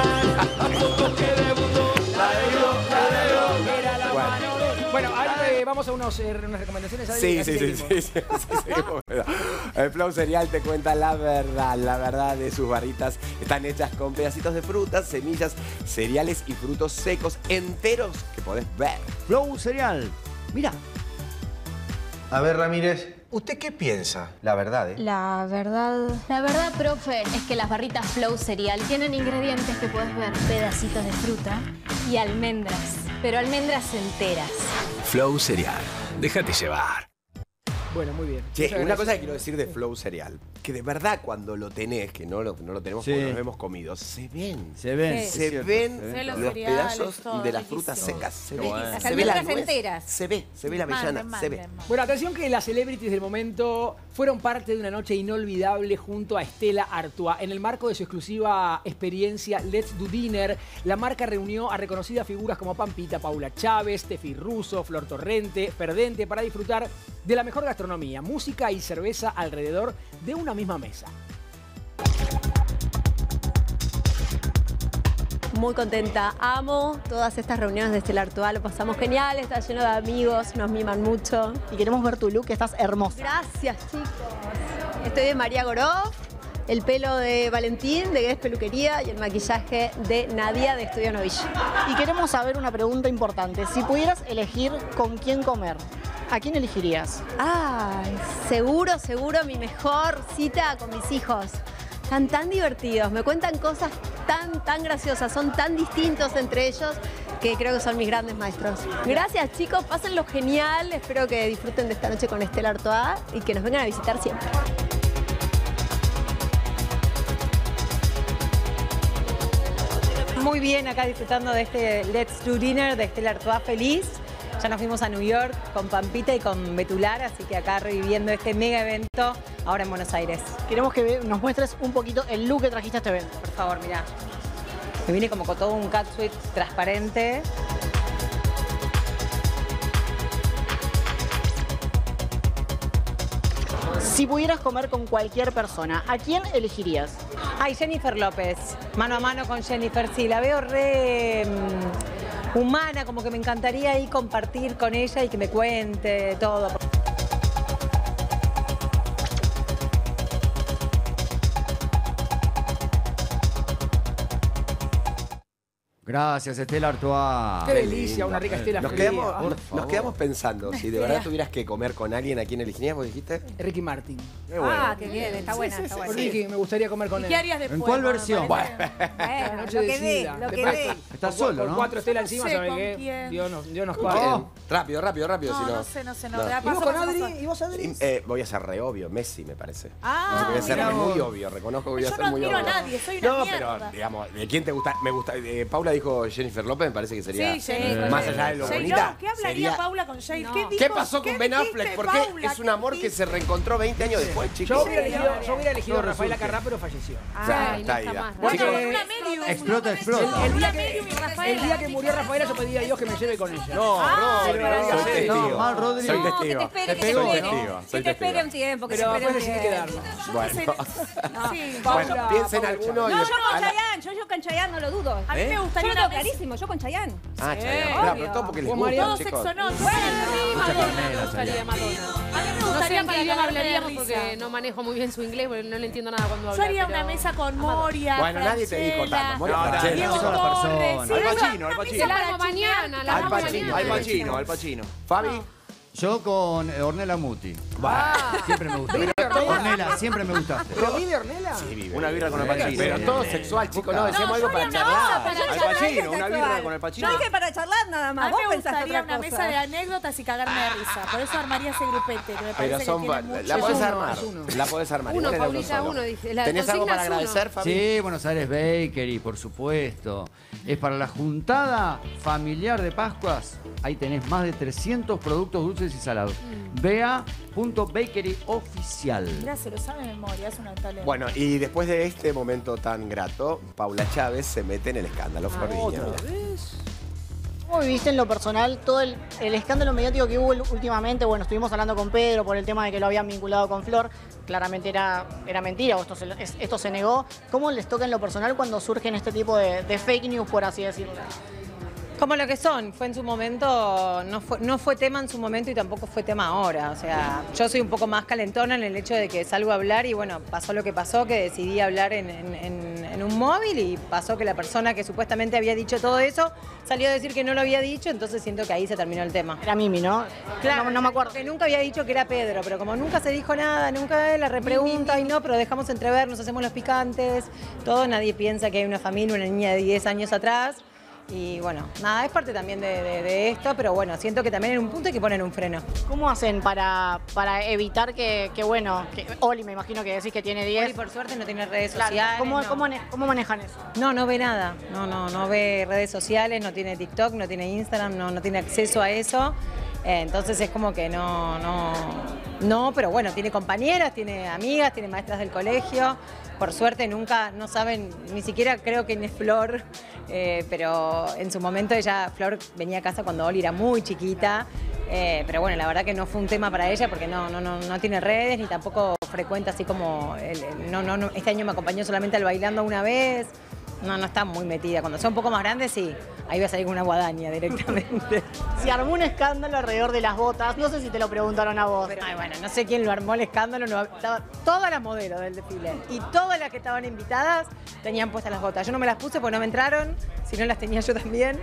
Bueno, ahora vamos a unas recomendaciones. Sí. El Flow Cereal te cuenta la verdad de sus barritas. Están hechas con pedacitos de frutas, semillas, cereales y frutos secos enteros que podés ver. Flow Cereal. Mira. A ver, Ramírez, ¿usted qué piensa? La verdad, ¿eh? La verdad, profe, es que las barritas Flow Cereal tienen ingredientes que puedes ver. Pedacitos de fruta y almendras, pero almendras enteras. Flow Cereal. Déjate llevar. Bueno, muy bien. Che, una cosa que quiero decir de Flow Cereal, que de verdad cuando lo tenés, que no lo tenemos porque nos hemos comido, se ven. Se ven. Se ven los pedazos de las frutas secas. Se ve. Se ve la nuez. Se ve la avellana. Se ve. Bueno, atención que las celebrities del momento fueron parte de una noche inolvidable junto a Stella Artois. En el marco de su exclusiva experiencia Let's Do Dinner, la marca reunió a reconocidas figuras como Pampita, Paula Chávez, Tefi Russo, Flor Torrente, Perdente para disfrutar de la mejor gastronomía, música y cerveza alrededor de una misma mesa. Muy contenta, amo todas estas reuniones de Stella Artois, lo pasamos genial, está lleno de amigos, nos miman mucho. Y queremos ver tu look, que estás hermosa. Gracias, chicos. Estoy de María Goroff, el pelo de Valentín, de Guess Peluquería, y el maquillaje de Nadia, de Estudio Noville. Y queremos saber una pregunta importante. Si pudieras elegir con quién comer, ¿a quién elegirías? Ay, seguro mi mejor cita con mis hijos. Están tan divertidos, me cuentan cosas tan graciosas, son tan distintos entre ellos que creo que son mis grandes maestros. Gracias, chicos, pásenlo genial, espero que disfruten de esta noche con Stella Artois y que nos vengan a visitar siempre. Muy bien, acá disfrutando de este Let's Do Dinner de Stella Artois feliz. Ya nos fuimos a New York con Pampita y con Betular, así que acá reviviendo este mega evento ahora en Buenos Aires. Queremos que nos muestres un poquito el look que trajiste a este evento. Por favor, mirá. Me vine como con todo un catsuit transparente. Si pudieras comer con cualquier persona, ¿a quién elegirías? Ay, Jennifer López. Mano a mano con Jennifer, sí. La veo re humana, como que me encantaría ahí compartir con ella y que me cuente todo. Gracias, Stella Artois. Qué delicia, una rica Stella. Nos quedamos pensando, si de verdad tuvieras que comer con alguien, ¿a quién elegirías? ¿Vos dijiste? Ricky Martin. Ah, qué bien, está buena, está buena. Ricky, me gustaría comer con él. ¿Qué harías después? ¿En cuál versión? Bueno, lo que dé, lo que dé. Estás solo, ¿no? Con 4 Estelas encima, ¿sabes qué? Dios nos paga. Rápido, No sé. ¿Y vos con Adri? ¿Y vos, Adri? Voy a ser re obvio, Messi, me parece. Ah, voy a ser muy obvio, reconozco que voy a ser muy obvio. Yo no admiro a nadie, soy una mierda. Pero, digamos, ¿de quién te gusta? Me gusta. Paula dijo Jennifer López, me parece que sería Jennifer. más allá de lo bonita. ¿Qué hablaría Paula con Jay? No. ¿Qué pasó con Ben Affleck? Porque es un amor que se reencontró 20 años después, chicos. Yo hubiera elegido a Rafaela Carrá, pero falleció. Está ahí. Explota. El día que murió Rafaela, yo pedí a Dios que me lleve con ella. No, soy testigo. Rodrigo. Soy testigo. Que te espere un tiempo, que pero se espere después decidí quedarnos. Bueno, piensen alguno. No, yo con Chayanne, yo con Chayanne no lo dudo. A mí me gustaría yo lo tengo clarísimo, yo con Chayanne. Ah, Chayanne. Claro, pero todo porque les gusta, Todo chicos. sexo no. Me gustaría Madonna. A mí me No sé gustaría en qué para idioma cagarme de hablaríamos risa. porque no manejo muy bien su inglés, porque no le entiendo nada cuando habla. Yo haría pero- una mesa con Moria, Bueno, nadie te dijo tanto. Moria Francella. Diego No, sola Torres. persona. Sí, Al Pacino, una Al Pacino. mesa La para hago mañana, la hago mañana. Al Pacino. Fabi. Yo con Ornella Muti. Siempre me gustó. Ornella, siempre me gustaste. ¿Pero vive Ornella? Sí, vive. Una birra con Al Pacino. Pero todo sexual, chicos. No, decíamos algo para charlar. Al Pacino, una birra con Al Pacino. Yo dije para charlar nada A más. mí Vos me pensaste gustaría otra una cosa. mesa de anécdotas y cagarme de risa. Por eso armaría ese grupete, que me parece Pero son. que tiene mucho. La podés uno, armar. es uno. La podés armar. Uno, Igual era Paulita, solo. uno, dice. La ¿Tenés algo consigna para es uno. agradecer, Fabi? Sí, Buenos Aires Bakery, por supuesto. Es para la juntada familiar de Pascuas. Ahí tenés más de 300 productos dulces y salados. Bea.bakery oficial. Mirá, se lo sabe de memoria, es una talento. Bueno, y después de este momento tan grato, Paula Chávez se mete en el escándalo Florviña. ¿Cómo viviste en lo personal todo el escándalo mediático que hubo últimamente? Bueno, estuvimos hablando con Pedro por el tema de que lo habían vinculado con Flor. Claramente era mentira, o esto se negó. ¿Cómo les toca en lo personal cuando surgen este tipo de fake news, por así decirlo? Como lo que son, fue en su momento, no fue tema en su momento y tampoco fue tema ahora. O sea, yo soy un poco más calentona en el hecho de que salgo a hablar y bueno, pasó lo que pasó, que decidí hablar en un móvil y pasó que la persona que supuestamente había dicho todo eso salió a decir que no lo había dicho, entonces siento que ahí se terminó el tema. Era Mimi, ¿no? Claro, no me acuerdo. Que nunca había dicho que era Pedro, pero como nunca se dijo nada, nunca la repregunta y no, pero dejamos entrever, nos hacemos los picantes, todo, nadie piensa que hay una familia, una niña de 10 años atrás. Y bueno, nada, es parte también de esto, pero bueno, siento que también en un punto hay que poner un freno. ¿Cómo hacen para evitar que Oli, me imagino que decís que tiene 10? Oli, por suerte, no tiene redes sociales. ¿Cómo manejan eso? No ve nada. No ve redes sociales, no tiene TikTok, no tiene Instagram, no tiene acceso a eso. Entonces es como que no, pero bueno, tiene compañeras, tiene amigas, tiene maestras del colegio. Por suerte nunca, no saben, ni siquiera creo que es Flor, pero en su momento Flor venía a casa cuando Oli era muy chiquita, pero bueno, la verdad que no fue un tema para ella porque no tiene redes ni tampoco frecuenta así como, este año me acompañó solamente al bailando una vez. No está muy metida. Cuando sea un poco más grande, sí, ahí va a salir con una guadaña directamente. Se armó un escándalo alrededor de las botas. No sé si te lo preguntaron a vos. Pero, bueno, no sé quién lo armó el escándalo. Estaba todas las modelos del desfile y todas las que estaban invitadas tenían puestas las botas. Yo no me las puse porque no me entraron, si no las tenía yo también.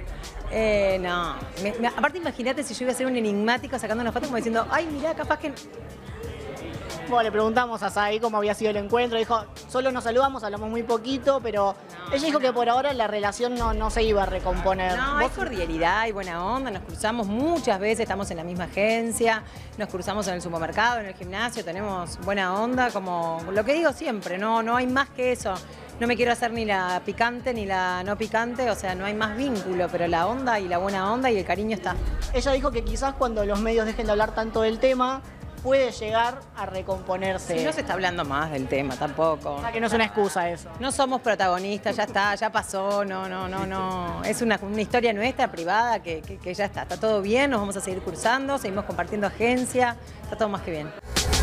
Aparte, imagínate si yo iba a ser un enigmático sacando una foto como diciendo, ay, mirá, capaz que... Bueno, le preguntamos a Sai cómo había sido el encuentro. Dijo, solo nos saludamos, hablamos muy poquito, pero ella dijo que por ahora la relación no se iba a recomponer. No, hay cordialidad, hay buena onda, nos cruzamos muchas veces, estamos en la misma agencia, nos cruzamos en el supermercado, en el gimnasio, tenemos buena onda, como lo que digo siempre, no hay más que eso. No me quiero hacer ni la picante ni la no picante, o sea, no hay más vínculo, pero la onda y la buena onda y el cariño está. Ella dijo que quizás cuando los medios dejen de hablar tanto del tema, puede llegar a recomponerse. Sí, no se está hablando más del tema tampoco. O sea, que no es una excusa eso. No somos protagonistas, ya está, ya pasó, no. Es una historia nuestra, privada, que ya está todo bien, nos vamos a seguir cursando, seguimos compartiendo agencia, está todo más que bien.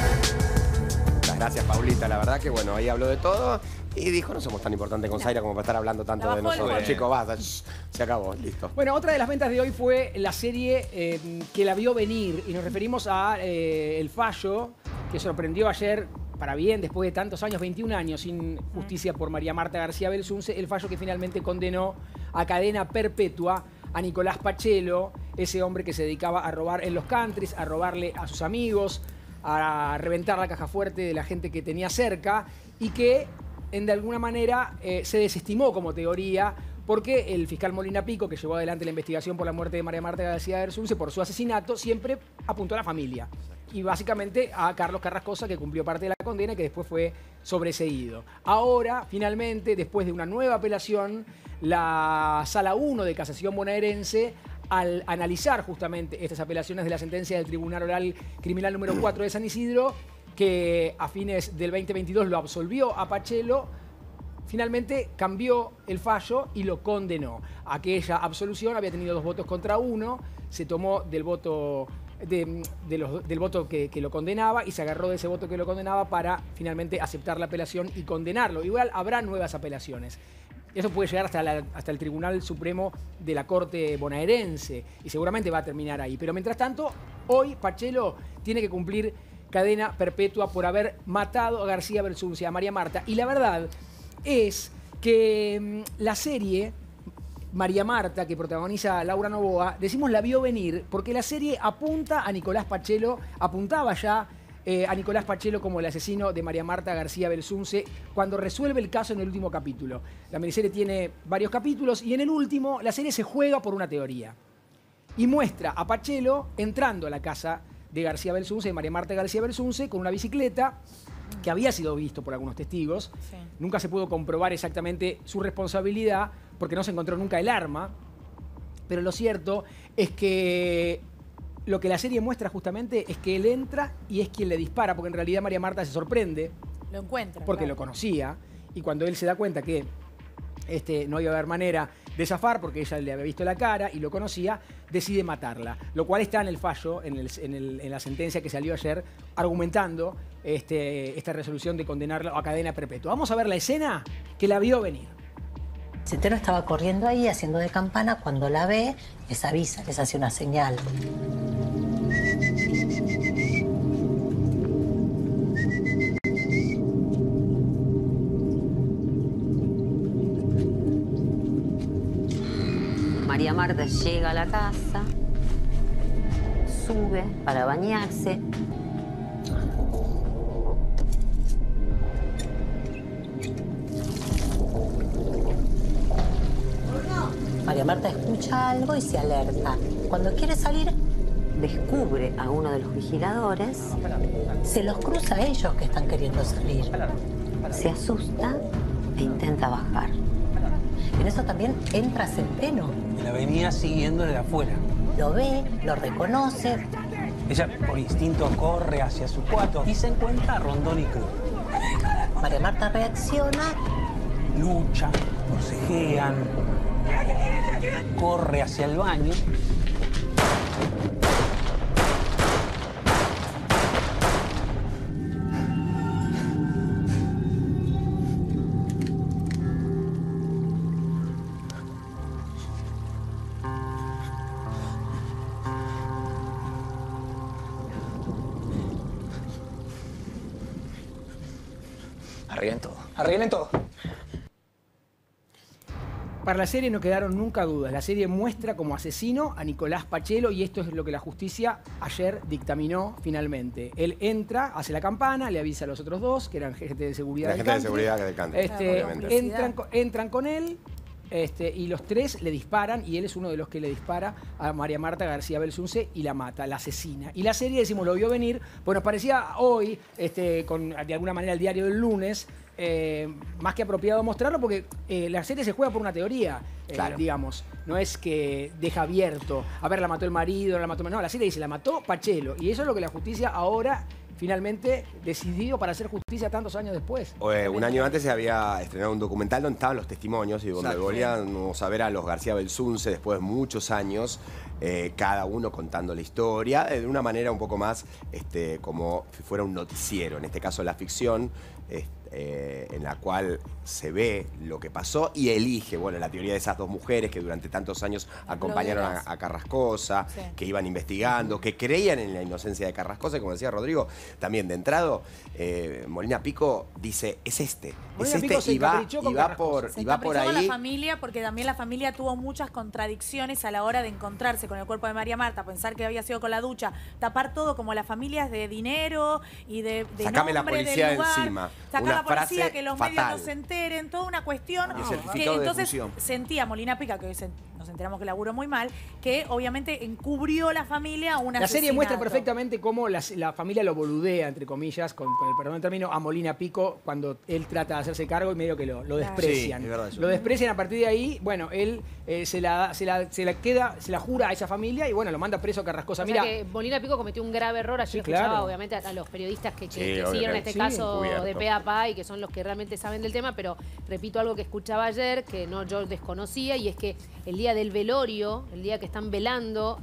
Gracias, Paulita, la verdad que bueno, ahí habló de todo y dijo, no somos tan importantes con Zaira como para estar hablando tanto de nosotros. Chicos, basta, se acabó, listo. Bueno, otra de las ventas de hoy fue la serie que la vio venir y nos referimos a El Fallo, que sorprendió ayer para bien, después de tantos años, 21 años sin justicia por María Marta García Belsunce, El Fallo que finalmente condenó a cadena perpetua a Nicolás Pachelo, ese hombre que se dedicaba a robar en los countries, a robarle a sus amigos, a reventar la caja fuerte de la gente que tenía cerca y que de alguna manera se desestimó como teoría porque el fiscal Molina Pico, que llevó adelante la investigación por la muerte de María Marta García Belsunce por su asesinato, siempre apuntó a la familia y básicamente a Carlos Carrascosa, que cumplió parte de la condena y que después fue sobreseído. Ahora, finalmente, después de una nueva apelación, la Sala 1 de Casación Bonaerense, al analizar justamente estas apelaciones de la sentencia del Tribunal Oral Criminal número 4 de San Isidro, que a fines del 2022 lo absolvió a Pachelo, finalmente cambió el fallo y lo condenó. Aquella absolución había tenido 2 votos contra 1, se tomó del voto del voto que lo condenaba y se agarró de ese voto que lo condenaba para finalmente aceptar la apelación y condenarlo. Igual habrá nuevas apelaciones. Eso puede llegar hasta el Tribunal Supremo de la Corte Bonaerense y seguramente va a terminar ahí. Pero mientras tanto, hoy Pachelo tiene que cumplir cadena perpetua por haber matado a García Belsunce, a María Marta. Y la verdad es que la serie María Marta, que protagoniza Laura Novoa, decimos la vio venir porque la serie apunta a Nicolás Pachelo, apuntaba ya a Nicolás Pachelo como el asesino de María Marta García Belsunce cuando resuelve el caso en el último capítulo. La miniserie tiene varios capítulos y en el último la serie se juega por una teoría y muestra a Pachelo entrando a la casa de García Belsunce, de María Marta García Belsunce, con una bicicleta que había sido visto por algunos testigos. Sí. Nunca se pudo comprobar exactamente su responsabilidad porque no se encontró nunca el arma, pero lo cierto es que lo que la serie muestra justamente es que él entra y es quien le dispara, porque en realidad María Marta se sorprende. Lo encuentra. Porque lo conocía. Y cuando él se da cuenta que no iba a haber manera de zafar, porque ella le había visto la cara y lo conocía, decide matarla. Lo cual está en el fallo, en la sentencia que salió ayer, argumentando esta resolución de condenarlo a cadena perpetua. Vamos a ver la escena que la vio venir. Cetero estaba corriendo ahí haciendo de campana, cuando la ve, les avisa, les hace una señal. María Marta llega a la casa, sube para bañarse. María María Marta escucha algo y se alerta. Cuando quiere salir, descubre a uno de los vigiladores, se los cruza a ellos que están queriendo salir. Se asusta e intenta bajar. En eso también entra Centeno. La venía siguiendo desde afuera. Lo ve, lo reconoce. Ella por instinto corre hacia su cuarto y se encuentra a Rondón y Cruz. María Marta reacciona. Luchan, forcejean, corre hacia el baño. Arreglen todo. Arreglen todo. Para la serie no quedaron nunca dudas. La serie muestra como asesino a Nicolás Pachelo y esto es lo que la justicia ayer dictaminó finalmente. Él entra, hace la campana, le avisa a los otros dos, que eran gente de seguridad del country. Gente de seguridad del country. Entran con él y los tres le disparan y él es uno de los que le dispara a María Marta García Belsunce y la mata, la asesina. Y la serie, decimos, lo vio venir, pues nos parecía hoy, de alguna manera el diario del lunes, más que apropiado mostrarlo porque la serie se juega por una teoría, Claro. digamos. No es que deja abierto, a ver, la mató el marido, la mató... No, la serie dice, la mató Pachelo. Y eso es lo que la justicia ahora finalmente decidió para hacer justicia tantos años después. Un año antes se había estrenado un documental donde estaban los testimonios y donde volvíamos a ver a los García Belsunce después de muchos años, cada uno contando la historia de una manera un poco más como si fuera un noticiero, en este caso la ficción, en la cual se ve lo que pasó y elige, bueno, la teoría de esas dos mujeres que durante tantos años acompañaron a Carrascosa, que iban investigando, que creían en la inocencia de Carrascosa, y como decía Rodrigo, también de entrado, Molina Pico dice, es este y va por ahí. La familia, porque también la familia tuvo muchas contradicciones a la hora de encontrarse con el cuerpo de María Marta, pensar que había sido con la ducha, tapar todo como las familias de dinero y de Sacame nombre la policía del lugar, encima. sacar Una la policía, frase que los fatal. medios no se enteren, toda una cuestión que entonces sentía Molina Pica, que hoy nos enteramos que laburó muy mal, que obviamente encubrió la familia un asesinato. La serie muestra perfectamente cómo la familia lo boludea, entre comillas, con el perdón del término, a Molina Pico cuando él trata de hacerse cargo y medio que lo desprecian. Sí, es verdad eso. Lo desprecian a partir de ahí, bueno, él se la jura a esa familia y bueno, lo manda preso a Carrascosa. O sea que Molina Pico cometió un grave error. Ayer escuchaba, obviamente, a los periodistas que siguieron este caso de pe a pa y que son los que realmente saben del tema, pero repito algo que escuchaba ayer, que yo desconocía, y es que el día del velorio, el día que están velando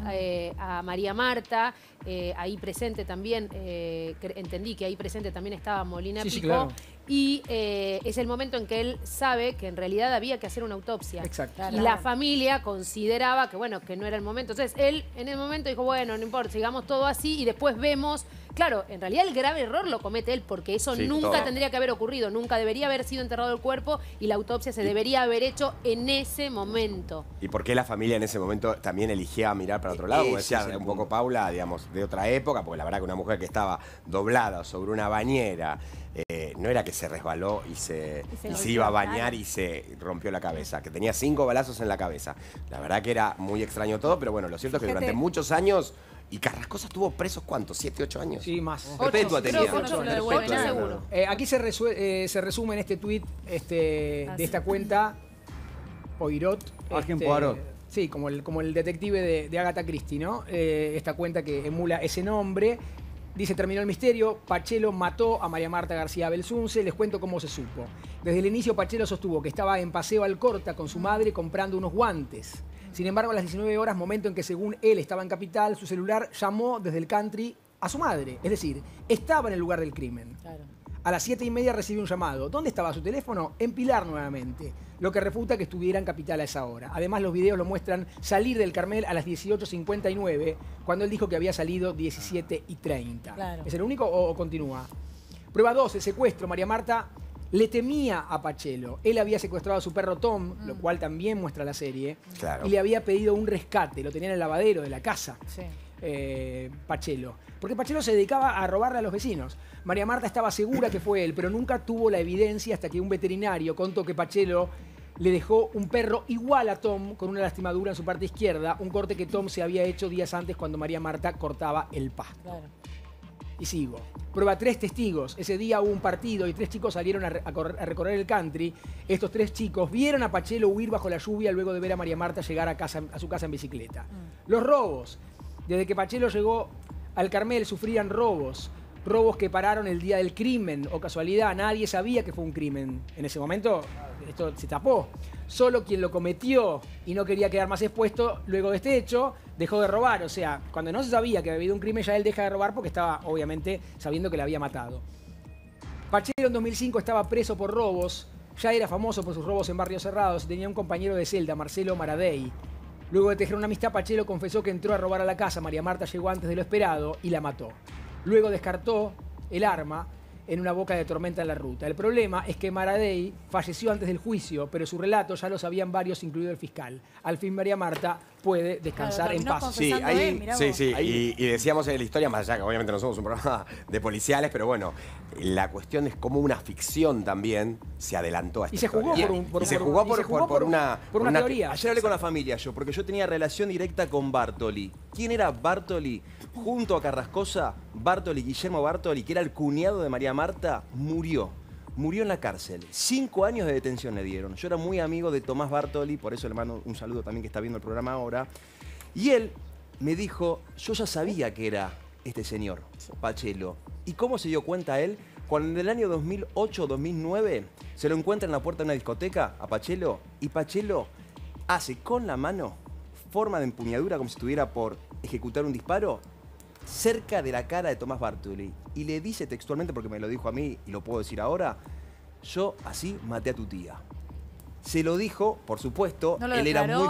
a María Marta, ahí presente también, entendí que ahí presente también estaba Molina Pico. Claro. Y es el momento en que él sabe que en realidad había que hacer una autopsia. Exacto. Y la familia consideraba que, bueno, que no era el momento. Entonces él en el momento dijo, bueno, no importa, sigamos todo así y después vemos. Claro, en realidad el grave error lo comete él porque eso nunca tendría que haber ocurrido. Nunca debería haber sido enterrado el cuerpo y la autopsia se debería haber hecho en ese momento. ¿Y por qué la familia en ese momento también eligía mirar para otro lado? Como decía un poco Paula, digamos, de otra época, porque la verdad que una mujer que estaba doblada sobre una bañera, no era que se resbaló y se iba a bañar y se rompió la cabeza, que tenía 5 balazos en la cabeza. La verdad que era muy extraño todo, pero bueno, lo cierto es que durante muchos años... ¿Y Carrascosa estuvo presos cuántos? ¿7, 8 años? Sí, más. Perpetua tenía. Seguro. Aquí se resume en este tuit de esta cuenta Poirot. Poirot. Sí, como el detective de Agatha Christie, ¿no? Esta cuenta que emula ese nombre. Dice, terminó el misterio, Pachelo mató a María Marta García Belsunce, les cuento cómo se supo. Desde el inicio Pachelo sostuvo que estaba en Paseo Alcorta con su madre comprando unos guantes. Sin embargo, a las 19 horas, momento en que según él estaba en Capital, su celular llamó desde el country a su madre. Es decir, estaba en el lugar del crimen. Claro. A las 7:30 recibió un llamado. ¿Dónde estaba su teléfono? En Pilar nuevamente, lo que refuta que estuviera en Capital a esa hora. Además, los videos lo muestran salir del Carmel a las 18:59, cuando él dijo que había salido 17:30. Claro. ¿Es el único o continúa? Prueba 2, el secuestro. María Marta le temía a Pachelo. Él había secuestrado a su perro Tom, lo cual también muestra la serie, y le había pedido un rescate. Lo tenía en el lavadero de la casa. Sí. Pachelo. Porque Pachelo se dedicaba a robarle a los vecinos. María Marta estaba segura que fue él, pero nunca tuvo la evidencia hasta que un veterinario contó que Pachelo le dejó un perro igual a Tom con una lastimadura en su parte izquierda, un corte que Tom se había hecho días antes cuando María Marta cortaba el pasto. Claro. Y sigo. Prueba 3 testigos. Ese día hubo un partido y 3 chicos salieron a recorrer el country. Estos 3 chicos vieron a Pachelo huir bajo la lluvia luego de ver a María Marta llegar a su casa en bicicleta. Los robos. Desde que Pachelo llegó al Carmel sufrían robos. Robos que pararon el día del crimen o casualidad. Nadie sabía que fue un crimen. En ese momento esto se tapó. Solo quien lo cometió y no quería quedar más expuesto luego de este hecho dejó de robar. O sea, cuando no se sabía que había habido un crimen ya él deja de robar porque estaba obviamente sabiendo que la había matado. Pachelo en 2005 estaba preso por robos. Ya era famoso por sus robos en barrios cerrados y tenía un compañero de celda, Marcelo Maradei. Luego de tejer una amistad, Pachelo confesó que entró a robar a la casa. María Marta llegó antes de lo esperado y la mató. Luego descartó el arma en una boca de tormenta en la ruta. El problema es que Maradei falleció antes del juicio, pero su relato ya lo sabían varios, incluido el fiscal. Al fin María Marta puede descansar en paz. Sí, ahí, y decíamos en la historia, más allá que obviamente no somos un programa de policiales, pero bueno, la cuestión es cómo una ficción también se adelantó a esta historia. Se jugó por una teoría. Ayer hablé con la familia porque yo tenía relación directa con Bartoli. ¿Quién era Bartoli? Junto a Carrascosa, Guillermo Bartoli, que era el cuñado de María Marta, murió. Murió en la cárcel. 5 años de detención le dieron. Yo era muy amigo de Tomás Bartoli, por eso le mando un saludo también que está viendo el programa ahora. Y él me dijo, yo ya sabía que era este señor, Pachelo. ¿Y cómo se dio cuenta él? Cuando en el año 2008-2009 se lo encuentra en la puerta de una discoteca a Pachelo, y Pachelo hace con la mano forma de empuñadura como si estuviera por ejecutar un disparo cerca de la cara de Tomás Bartoli. Y le dice textualmente, porque me lo dijo a mí y lo puedo decir ahora, yo así maté a tu tía. Se lo dijo, por supuesto, él era muy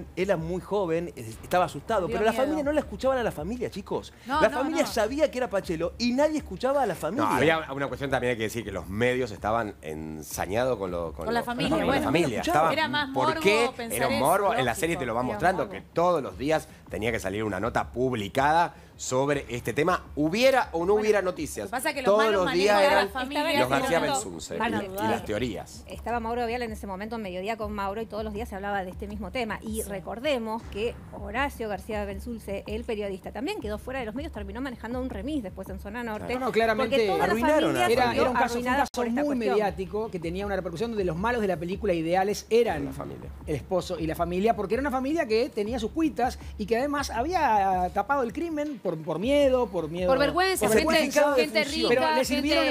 joven, estaba asustado, pero la familia no la escuchaban a la familia, chicos. La familia sabía que era Pachelo y nadie escuchaba a la familia. No, había una cuestión también, hay que decir que los medios estaban ensañados con la familia. Con la familia. Era más morbo. ¿Por qué? Era un morbo. Lógico, en la serie te lo va mostrando que todos los días tenía que salir una nota publicada sobre este tema, hubiera o no hubiera noticias. Pasa que todos los días eran los García Belsunce y las teorías. Estaba Mauro Vial en ese momento en Mediodía con Mauro y todos los días se hablaba de este mismo tema. Y recordemos que Horacio García Belsunce, el periodista, también quedó fuera de los medios, terminó manejando un remis después en Zona Norte. No, claramente arruinaron. Era un caso muy mediático que tenía una repercusión donde los malos de la película ideales eran la familia, el esposo y la familia, porque era una familia que tenía sus cuitas y que además había tapado el crimen por miedo. Por vergüenza, gente rica. Pero le sirvieron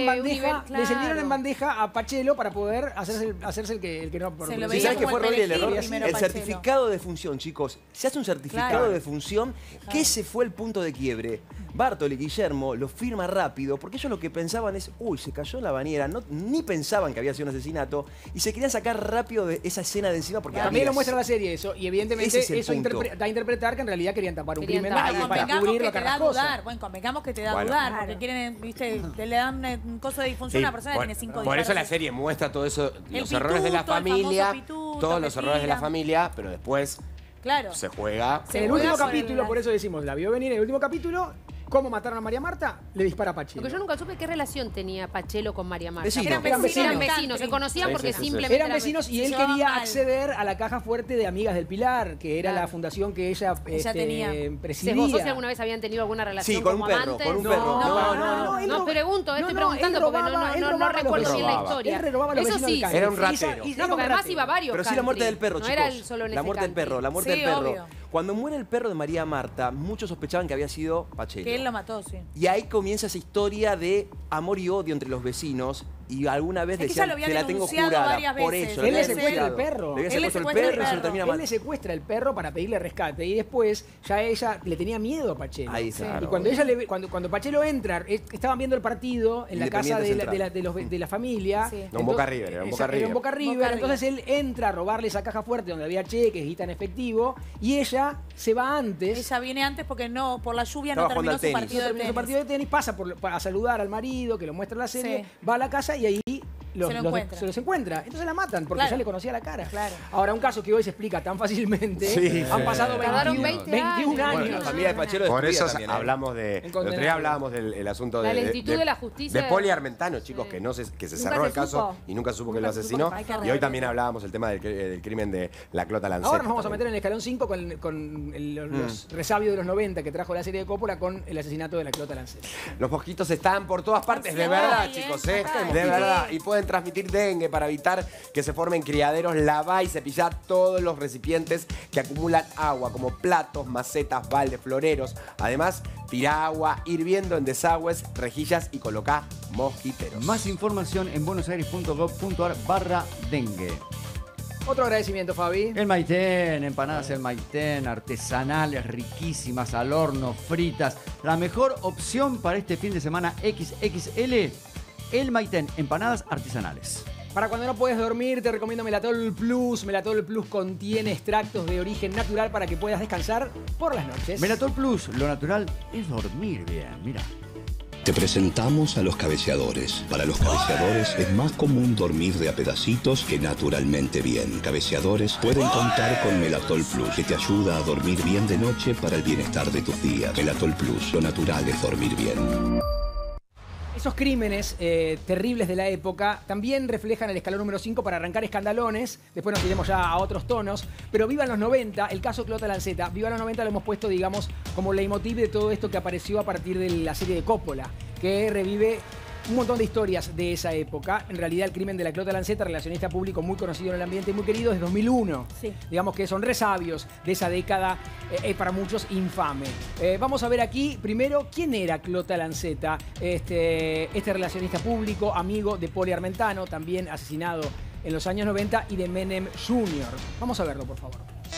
en bandeja a Pachelo para poder hacerse el que no... ¿Sabes qué fue, Rolly, el error? El certificado de función, chicos. Se hace un certificado de función, que ese fue el punto de quiebre. Bartoli, Guillermo, lo firma rápido, porque ellos lo que pensaban es, uy, se cayó en la bañera, ni pensaban que había sido un assassinato, y se querían sacar rápido de esa escena de encima, porque también lo muestra la serie eso, y evidentemente eso da a interpretar que en realidad querían tapar un crimen para cubrir lo Carrascosa. Bueno, convengamos que te da a dudar, porque quieren, viste, le dan un coso de difunción a una persona que tiene 5 disparos. Por eso la serie muestra todo eso, los errores de la familia, todos los errores de la familia, pero después se juega. En el último capítulo, por eso decimos, la vio venir en el último capítulo. ¿Cómo mataron a María Marta? Le dispara a Pachelo. Porque yo nunca supe qué relación tenía Pachelo con María Marta. Eran vecinos. Se conocían porque simplemente eran vecinos y él quería acceder a la caja fuerte de Amigas del Pilar, que era la fundación que ella tenía. presidía. ¿Vos si alguna vez habían tenido alguna relación sí, con como un perro, amantes? con un perro. No, pregunto, estoy preguntando porque no recuerdo bien la historia. Eso sí. Era un ratero. No, porque además iba varios. Pero sí la muerte del perro, chicos. No era solo en la muerte del perro, la muerte del perro. Cuando muere el perro de María Marta, muchos sospechaban que había sido Pachelo. Que él lo mató, sí. Y ahí comienza esa historia de amor y odio entre los vecinos. Y alguna vez decían, te la tengo jurada. Por eso. Él le secuestra el perro. Le secuestra el perro y se lo termina matando. Él le secuestra el perro para pedirle rescate. Y después ya ella le tenía miedo a Pachelo. Ahí está. Y cuando Pachelo entra, estaban viendo el partido en la casa de la familia. Sí. No, en Boca River. Era en Boca River. Entonces él entra a robarle esa caja fuerte donde había cheques, guita en efectivo. Y ella se va antes. Ella viene antes porque por la lluvia no terminó su partido de tenis. Pasa a saludar al marido, que lo muestra en la serie, va a la casa y ahí se los encuentra. Entonces la matan porque ya le conocía la cara. Claro. Ahora, un caso que hoy se explica tan fácilmente, han pasado 21 años. La familia de Pachero Por eso hablamos el otro día hablábamos del asunto la lentitud de la justicia. De Poli Armentano, chicos, que se cerró el caso y nunca supo que lo asesinó. Y hoy también hablábamos el tema del crimen de la Clota Lanceta. Ahora nos vamos a meter en el escalón 5 con los resabios de los 90 que trajo la serie de Coppola con el asesinato de la Clota Lanceta. Los mosquitos están por todas partes, de verdad, chicos, de verdad. Y pueden transmitir dengue. Para evitar que se formen criaderos, lavá y cepillá todos los recipientes que acumulan agua, como platos, macetas, baldes, floreros. Además, tirá agua hirviendo en desagües, rejillas y colocá mosquiteros. Más información en buenosaires.gov.ar/dengue. Otro agradecimiento, Fabi. El Maitén, empanadas El Maitén, artesanales, riquísimas, al horno, fritas. La mejor opción para este fin de semana XXL, El Maitén, empanadas artesanales. Para cuando no puedes dormir, te recomiendo Melatol Plus. Melatol Plus contiene extractos de origen natural para que puedas descansar por las noches. Melatol Plus, lo natural es dormir bien, mira. Te presentamos a los cabeceadores. Para los cabeceadores es más común dormir de a pedacitos que naturalmente bien. Cabeceadores pueden contar con Melatol Plus, que te ayuda a dormir bien de noche para el bienestar de tus días. Melatol Plus, lo natural es dormir bien. Esos crímenes terribles de la época también reflejan el escalón número 5 para arrancar escandalones. Después nos iremos ya a otros tonos. Pero vivan los 90, el caso Clota Lanceta. Viva los 90 lo hemos puesto, digamos, como leitmotiv de todo esto que apareció a partir de la serie de Coppola, que revive un montón de historias de esa época. En realidad, el crimen de la Clota Lanceta, relacionista público muy conocido en el ambiente y muy querido, es 2001. Sí. Digamos que son resabios de esa década, para muchos infame. Vamos a ver aquí, primero, quién era Clota Lanceta. Este relacionista público, amigo de Poli Armentano, también asesinado en los años 90, y de Menem Jr. Vamos a verlo, por favor.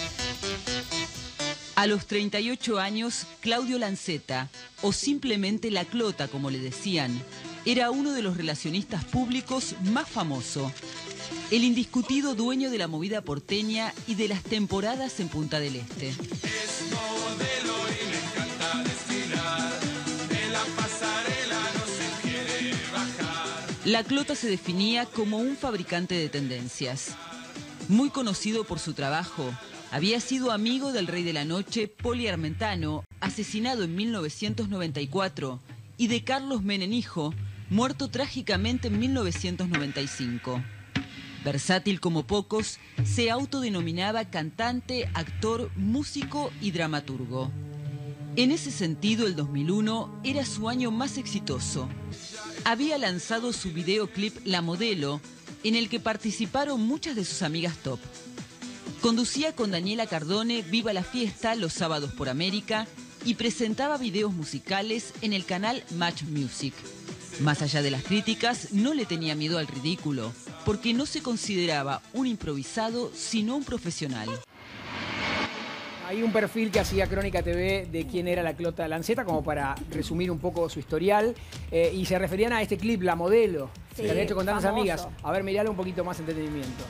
A los 38 años, Claudio Lanceta, o simplemente La Clota como le decían, era uno de los relacionistas públicos más famoso. El indiscutido dueño de la movida porteña y de las temporadas en Punta del Este. Es modelo y le encanta desfilar, de la pasarela no se quiere bajar. La Clota se definía como un fabricante de tendencias. Muy conocido por su trabajo, había sido amigo del rey de la noche, Poli Armentano, asesinado en 1994, y de Carlos Menem hijo, muerto trágicamente en 1995. Versátil como pocos, se autodenominaba cantante, actor, músico y dramaturgo. En ese sentido, el 2001 era su año más exitoso. Había lanzado su videoclip La Modelo, en el que participaron muchas de sus amigas top. Conducía con Daniela Cardone Viva la Fiesta los sábados por América y presentaba videos musicales en el canal Match Music. Más allá de las críticas, no le tenía miedo al ridículo, porque no se consideraba un improvisado, sino un profesional. Hay un perfil que hacía Crónica TV de quién era la Clota Lanceta, como para resumir un poco su historial, y se referían a este clip, La Modelo, que había hecho con tantas amigas. A ver, miralo un poquito más entretenimiento.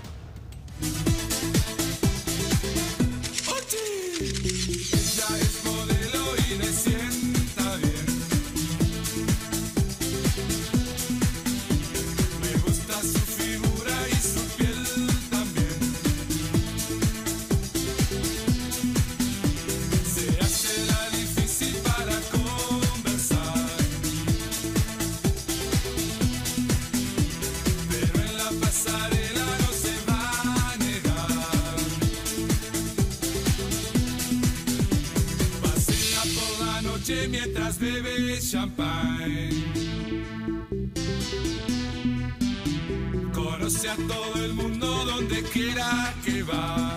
Ella es modelo y le sienta bien. Me gusta su figura y su piel también. Se hace la difícil para conversar, pero en la pasarela no se va a negar. Pasea por la noche mientras bebe champagne. Conoce a todo el mundo donde quiera que va.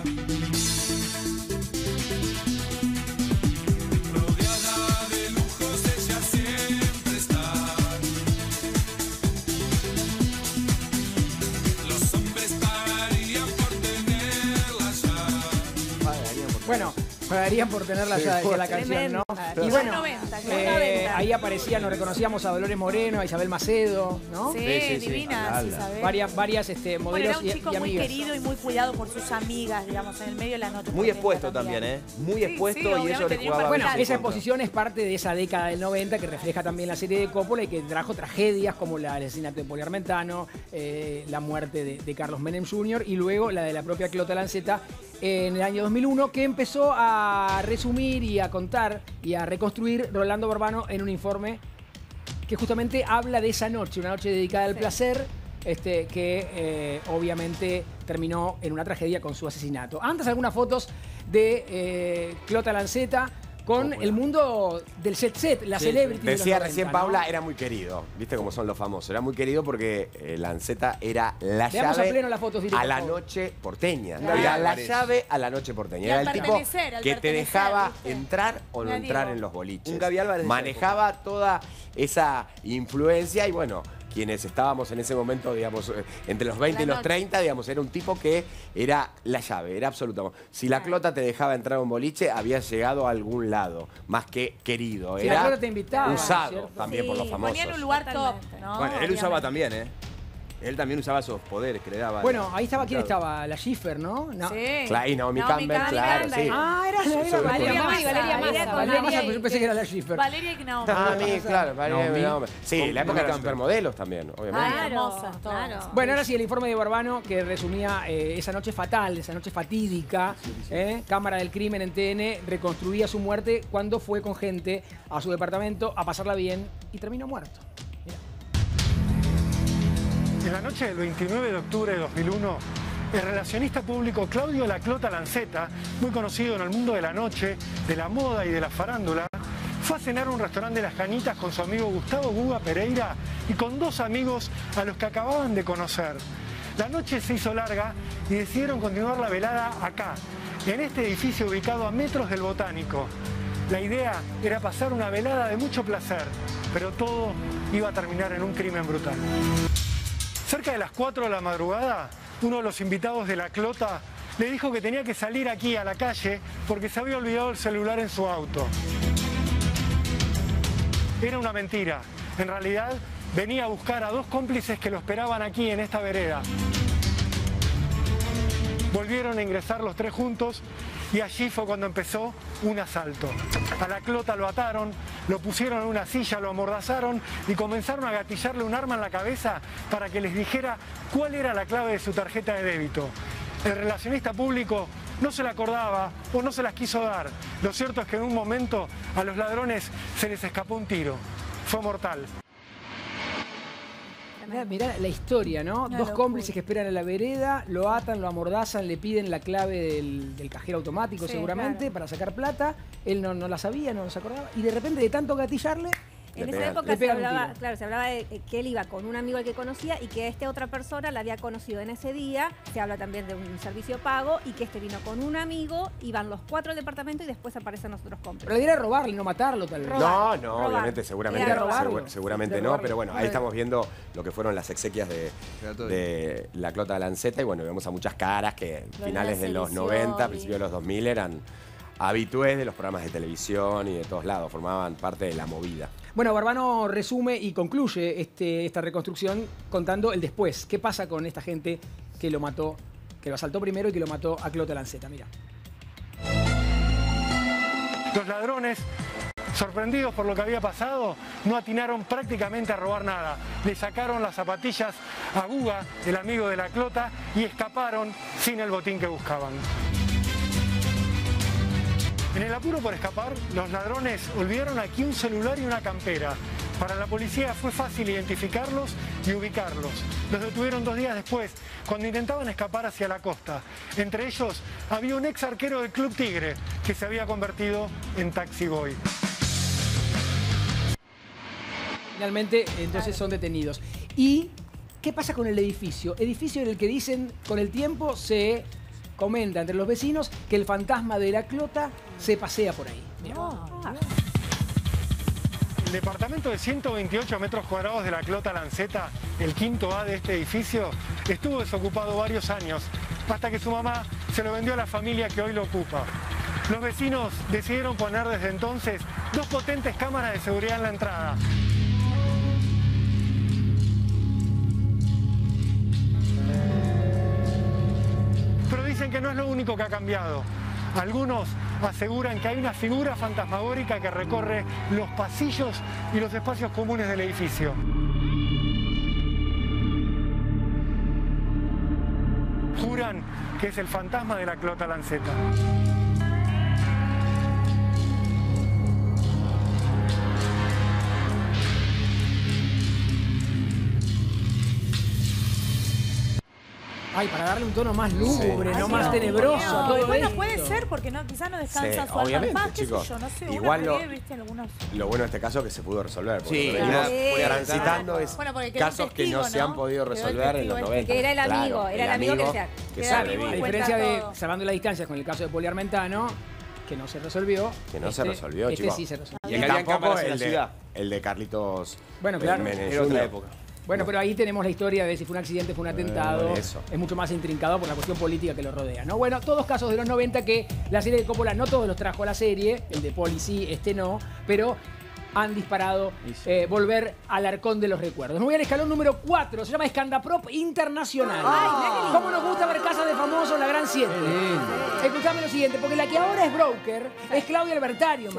Rodeada de lujos, ella siempre está. Los hombres pagarían por tenerla ya. Bueno, Pagarían por tenerla ya, decía la canción, ¿no? Y bueno, ahí aparecían, nos reconocíamos a Dolores Moreno, a Isabel Macedo, ¿no? Sí, divinas, Isabel. Varias modelos era un chico muy querido y muy cuidado por sus amigas, digamos, en el medio de la noche. Muy expuesto también, ¿eh? Muy expuesto y eso le jugaba. Bueno, esa exposición es parte de esa década del 90 que refleja también la serie de Coppola y que trajo tragedias como el asesinato de Poli Armentano, la muerte de Carlos Menem Jr. y luego la de la propia Clota Lanceta en el año 2001, que empezó a resumir y a contar y a reconstruir Rolando Barbano en un informe que justamente habla de esa noche, una noche dedicada al placer, que obviamente terminó en una tragedia con su asesinato. Antes algunas fotos de Clota Lanceta con el mundo del set, la celebrity. Decía de los 90, recién Paula, ¿no? Era muy querido. ¿Viste cómo son los famosos? Era muy querido porque Lanceta era la llave a la noche porteña. Claro. Era la llave a la noche porteña. Era el tipo que te dejaba entrar o no entrar en los boliches. Un Gaby Álvarez. Manejaba toda esa influencia y bueno, quienes estábamos en ese momento, digamos, entre los 20 y los 30, digamos, era un tipo que era la llave, era absoluto. Si la Clota te dejaba entrar a un boliche, habías llegado a algún lado, más que querido. Si era la Clota te invitaba, usado también por los famosos. Ponía en un lugar top, ¿no? Bueno, él usaba también, ¿eh? Él también usaba esos poderes que le daba. Bueno, ahí estaba, ¿quién estaba? La Schiffer, ¿no? Sí. Claro, y Naomi Campbell, claro, sí. Ah, era Valeria Massa. Valeria Massa, yo pensé que era la Schiffer. Valeria y Naomi. Claro, Valeria y Naomi. Sí, la época de las supermodelos también, obviamente. Hermosas, claro. Bueno, ahora sí, el informe de Barbano que resumía esa noche fatal, esa noche fatídica. Cámara del Crimen en TN reconstruía su muerte cuando fue con gente a su departamento a pasarla bien y terminó muerto. En la noche del 29 de octubre de 2001, el relacionista público Claudio La Clota Lanceta, muy conocido en el mundo de la noche, de la moda y de la farándula, fue a cenar a un restaurante de Las Cañitas con su amigo Gustavo Guga Pereira y con dos amigos a los que acababan de conocer. La noche se hizo larga y decidieron continuar la velada acá, en este edificio ubicado a metros del Botánico. La idea era pasar una velada de mucho placer, pero todo iba a terminar en un crimen brutal. Cerca de las 4 de la madrugada, uno de los invitados de La Clota le dijo que tenía que salir aquí a la calle porque se había olvidado el celular en su auto. Era una mentira. En realidad, venía a buscar a dos cómplices que lo esperaban aquí en esta vereda. Volvieron a ingresar los tres juntos y allí fue cuando empezó un asalto. A La Clota lo ataron, lo pusieron en una silla, lo amordazaron y comenzaron a gatillarle un arma en la cabeza para que les dijera cuál era la clave de su tarjeta de débito. El relacionista público no se la acordaba o no se las quiso dar. Lo cierto es que en un momento a los ladrones se les escapó un tiro. Fue mortal. Mirá la historia, ¿no? Dos cómplices que esperan en la vereda, lo atan, lo amordazan, le piden la clave del cajero automático seguramente para sacar plata. Él no la sabía, no se acordaba. Y de repente, de tanto gatillarle, En esa época se hablaba de que él iba con un amigo al que conocía y que esta otra persona la había conocido en ese día. Se habla también de un servicio pago y que este vino con un amigo, iban los cuatro al departamento y después aparecen los otros cómplices. Pero la idea era robarle, no matarlo tal vez. No, obviamente, seguramente no, pero bueno, ahí estamos viendo lo que fueron las exequias de La Clota Lanceta y bueno, vemos a muchas caras que finales de los 90, principios de los 2000 eran habitués de los programas de televisión y de todos lados, formaban parte de la movida. Bueno, Barbano resume y concluye esta reconstrucción contando el después. ¿Qué pasa con esta gente que lo mató, que lo asaltó primero y que lo mató a Clota Lanceta? Mira. Los ladrones, sorprendidos por lo que había pasado, no atinaron prácticamente a robar nada. Le sacaron las zapatillas a Guga, el amigo de La Clota, y escaparon sin el botín que buscaban. En el apuro por escapar, los ladrones olvidaron aquí un celular y una campera. Para la policía fue fácil identificarlos y ubicarlos. Los detuvieron 2 días después, cuando intentaban escapar hacia la costa. Entre ellos había un ex arquero del Club Tigre, que se había convertido en taxi boy. Finalmente, entonces son detenidos. ¿Y qué pasa con el edificio? Edificio en el que dicen, con el tiempo se comenta entre los vecinos que el fantasma de La Clota se pasea por ahí. El departamento de 128 metros cuadrados de La Clota Lanceta, el quinto A de este edificio, estuvo desocupado varios años, hasta que su mamá se lo vendió a la familia que hoy lo ocupa. Los vecinos decidieron poner desde entonces 2 potentes cámaras de seguridad en la entrada. Pero dicen que no es lo único que ha cambiado. Algunos aseguran que hay una figura fantasmagórica que recorre los pasillos y los espacios comunes del edificio. Juran que es el fantasma de la Clota Lanceta. Ay, para darle un tono más lúgubre, no más tenebroso a todo bueno, esto. puede ser, porque no, quizás no descansa su alma obviamente, en paz, qué sé chicos. yo, no sé. Igual Uno prevé, ¿viste? Algunos... Lo bueno de este caso es que se pudo resolver. Porque Sí, venimos claro. transitando es Bueno, porque quedó casos un que no testigo, se han ¿no? podido Quedó el resolver en los testigo 90. Que era el amigo, Claro, era el amigo que decía, que queda sabe vivo y bien. A diferencia de, todo. salvando las distancias con el caso de Poli Armentano, que no se resolvió. Que no se resolvió, este chicos. sí se resolvió. Y acá habían cámaras en la el ciudad. el de Carlitos. Bueno, claro, Menem era otra Jr. época. Bueno, pero ahí tenemos la historia de si fue un accidente, fue un atentado. Eso. Es mucho más intrincado por la cuestión política que lo rodea, ¿no? Bueno, todos casos de los 90 que la serie de Coppola no todos los trajo a la serie, el de Poli sí, este no, pero han disparado volver al arcón de los recuerdos. Me voy al escalón número 4, se llama Escandaprop Internacional. Ay, ¿Cómo nos gusta ver Casas de Famosos, la Gran 7? Escuchame lo siguiente, porque la que ahora es broker es Claudia Albertario.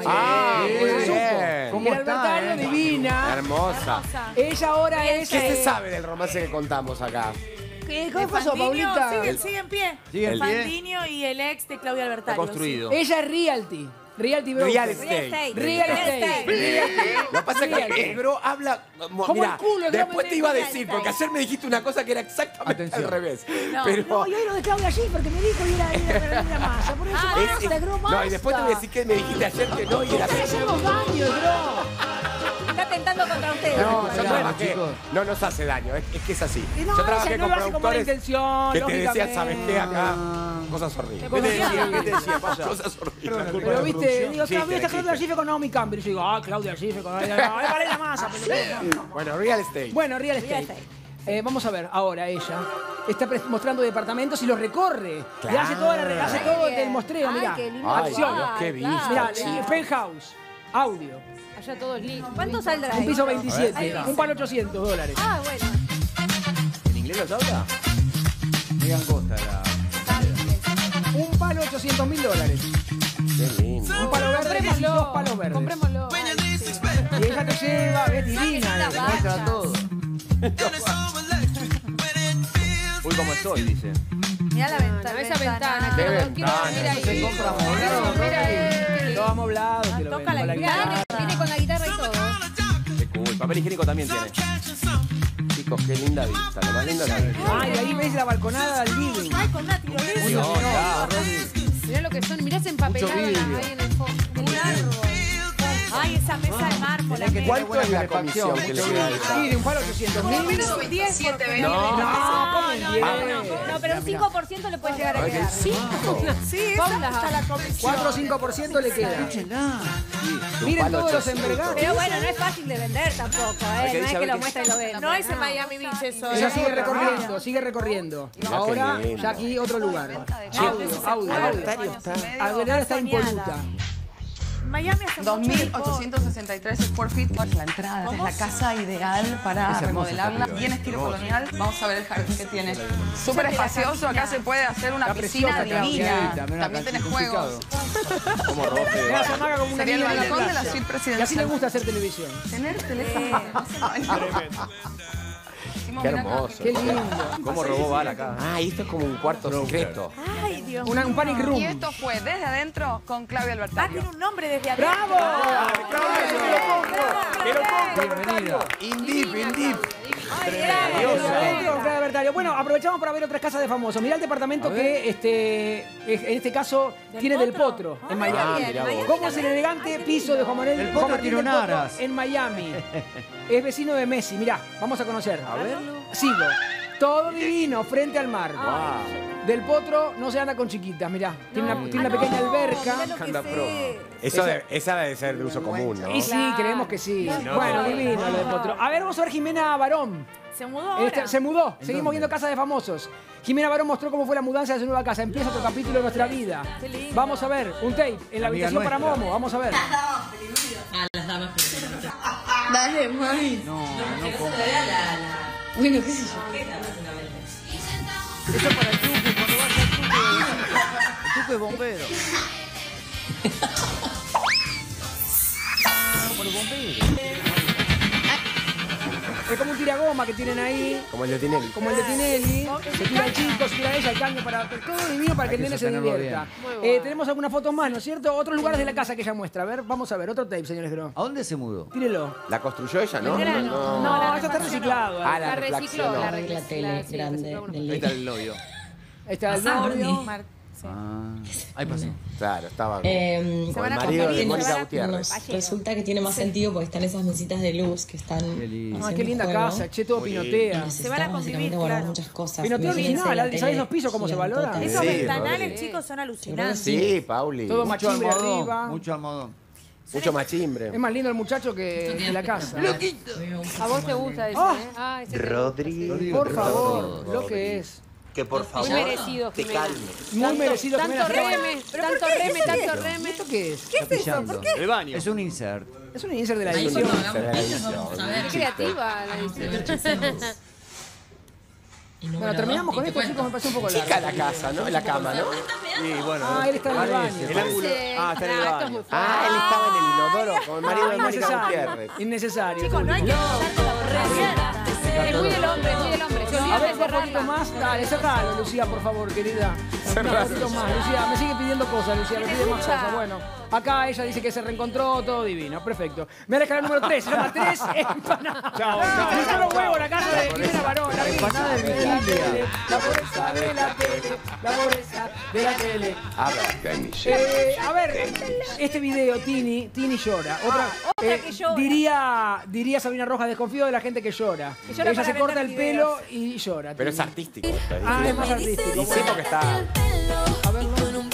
¿Cómo Albertario divina. Hermosa. Ella ahora es... ¿Qué se sabe del romance que contamos acá? ¿Cómo pasó, Paulita? Sigue en pie. Sigue en pie. Fandinho y el ex de Claudia Albertario. Está construido. Ella es Realty broker. Real estate. Real estate. Lo que pasa es que el bro habla. Mira, el culo, el bro después me te iba a real decir, estate. porque ayer me dijiste una cosa que era exactamente al revés. No, pero No, y hoy lo de Claudia Schiffer que me dijo y era masa. Por eso no, y después te voy a decir que me dijiste ayer que no y era ¿Qué hacemos daño, bro? Está tentando contra ustedes. No, yo Claro, trabajé. chicos. No nos hace daño, es que es así. No, Yo trabajé ella no con lo hace con buena productores intención, que te decían, lógicamente. ¿sabes qué? Acá, cosas horribles. ¿Qué te decía? ¿Qué te decía? Pasa. Cosas horribles. Pero viste, digo, Sí, Claudia está sí, Claudia sí. Schiffer con Naomi Campbell. Y yo digo, Claudia Schiffer con... Ay, vale la masa, pelotudo. Bueno, real estate. Bueno, Real Estate. Vamos a ver, ahora ella está mostrando departamentos y los recorre. Le hace, hace todo el mostreo, mirá. qué lindo. Acción. Dios, qué visto. Mirá, penthouse, audio. Allá todo es lindo. ¿Cuánto saldrá? Un piso ahí? 27, un palo $800. Ah, bueno. ¿En inglés los habla? Megan Costa era. Un palo $800.000. Qué lindo. Un palo verde y dos palos verdes. Comprémoslo. Y ella te lleva, es divina. Muestra todo. Uy, como estoy, dice. Mirá la ventana. Esa ventana. Qué Quiero ver ahí. Se compra Quiero ver ahí. Lo hemos hablado, que lo toca ven, la con la guitarra. guitarra. Viene con la guitarra y todo. Qué cool. Papel higiénico también tiene. Chicos, qué linda vista. Lo más lindo es la vista. Ay, ahí ves la balconada del living. Ay, con una tirolesa. Uy, no, ya, Mirá lo que son. Mirá ese empapelado Mucho vidrio. ahí en el fondo. Un árbol. Ay, esa mesa de mármol. ¿Cuánto es la comisión que le queda a esa? Sí, de un palo $800.000. 10 porque No, ¿cómo en 10? No, pero un 5% le puede llegar a quedar. Sí, esa hasta la comisión. 4 o 5% le queda. Miren todos los envergados. Pero bueno, no es fácil de vender tampoco, ¿eh? No es que lo muestra y lo vende. No es en Miami Beach eso. Ella sigue recorriendo, sigue recorriendo. Ahora, qué lindo. ya aquí otro lugar. Audio. Albertario está. Albertario está impoluta. Miami hace mucho deporte. 2.863 square feet. La entrada es la casa ideal para remodelarla. Bien estilo colonial. Vamos a ver el jardín que tiene. Súper espacioso. Acá se puede hacer una piscina divina. También tenés juegos. Como roce. Mira, se amaga como una Sería el niña en balcón de la plaza. suite Y así le presidencial. gusta hacer televisión. Tener teléfono. Qué hermoso. Qué lindo. ¿Cómo robó bala acá? Ah, esto es como un cuarto secreto. Ay, Dios. Un panic room. Y esto fue desde adentro con Claudia Ah, Albertario. tiene un nombre desde adentro. ¡Bravo! Bienvenida. Indip. Bueno, aprovechamos para ver otras casas de famosos. Mirá el departamento que en este caso tiene Del Potro en Miami. mirá vos. ¿Cómo es el elegante piso de Juan Manuel El Potro Juan Martín tiene Del Potro unaras. en Miami? Es vecino de Messi. Mirá, vamos a conocer. A ver. Sigo. Todo divino, frente al mar. Del Potro no se anda con chiquitas, mirá. Tiene una pequeña alberca. Esa debe ser de uso común, ¿no? Y sí, creemos que sí. Bueno, divino lo del Potro. A ver, vamos a ver Jimena Barón. Se mudó ahora. Se mudó. Seguimos viendo Casa de Famosos. Jimena Barón mostró cómo fue la mudanza de su nueva casa. Empieza otro capítulo de nuestra vida. Vamos a ver un tape en la habitación para Momo. Vamos a ver. Las damas peligrosas. Dale, mami. No como. Bueno, qué sé yo. Eso es para el Tuque, cuando vaya el Tuque. El Tuque es bombero. Como el bombero. Es como un tiragoma que tienen ahí. Como el de Tinelli. Como el de Tinelli. Se tira el chico, se tira ella, el caño, todo divino para que el nene se divierta. Tenemos algunas fotos más, ¿no es cierto? Otros lugares de la casa que ella muestra. A ver, vamos a ver, otro tape, señores Gro. ¿A dónde se mudó? Tírelo. ¿La construyó ella, no? No, esto está reciclado. La recicló. La tele grande. Ahí está el novio. Ahí está el novio. Ahí pasó. Claro, estaba Se con van el a marido de conferir, Mónica Gutiérrez. Resulta que tiene más sentido porque están esas mesitas de luz que están. Qué linda casa, che, todo pinotea. Se van a convivir, claro. Muchas cosas. Pinoteo original, ¿sabes los pisos cómo se valoran? Esos ventanales, chicos, son alucinantes. Sí, Pauli. Todo machimbre arriba. Mucho almohadón. Mucho machimbre. Es más lindo el muchacho que la casa. A vos te gusta eso, ¿eh? Rodrigo. Por favor, lo que es. Que por favor Muy merecido, te Jimena. calmes. Muy merecido. Tanto reme, tanto reme. ¿Esto qué es? ¿Qué es eso? ¿Por qué? El baño. Es un insert. Es un insert de la edición. Qué creativa la edición. Bueno, terminamos con esto, chicos, me parece un poco largo. Chica la casa, ¿no? En la cama, ¿no? Sí, bueno. Él está en el baño. El ángulo. Está en el baño. Él estaba en el inodoro con el marido de Mónica Gutiérrez. Innecesario. Chicos, no hay que pasar con la Es muy del hombre, muy del hombre. Se A olvida ver, de un poquito cerrarla. más. Dale, cerralo, Lucía, por favor, querida. Un poquito más, Lucía. Me sigue pidiendo cosas, Lucía. Me pide más cosas. Bueno, acá ella dice que se reencontró, todo divino. Perfecto. Me da la escala número 3. Se llama 3 empanadas. Chao. Yo los huevos en la casa de Jimena Barón. La empanada de Virginia. La pobreza de la tele. La pobreza de la tele. A ver, este video, Tini llora. Otra que llora. Diría Sabrina Rojas, desconfío de la gente que llora. llora Ella para se corta el vender videos. pelo y llora. Pero Tini. es artístico. Es más artístico. Y sí, porque está... A verlo.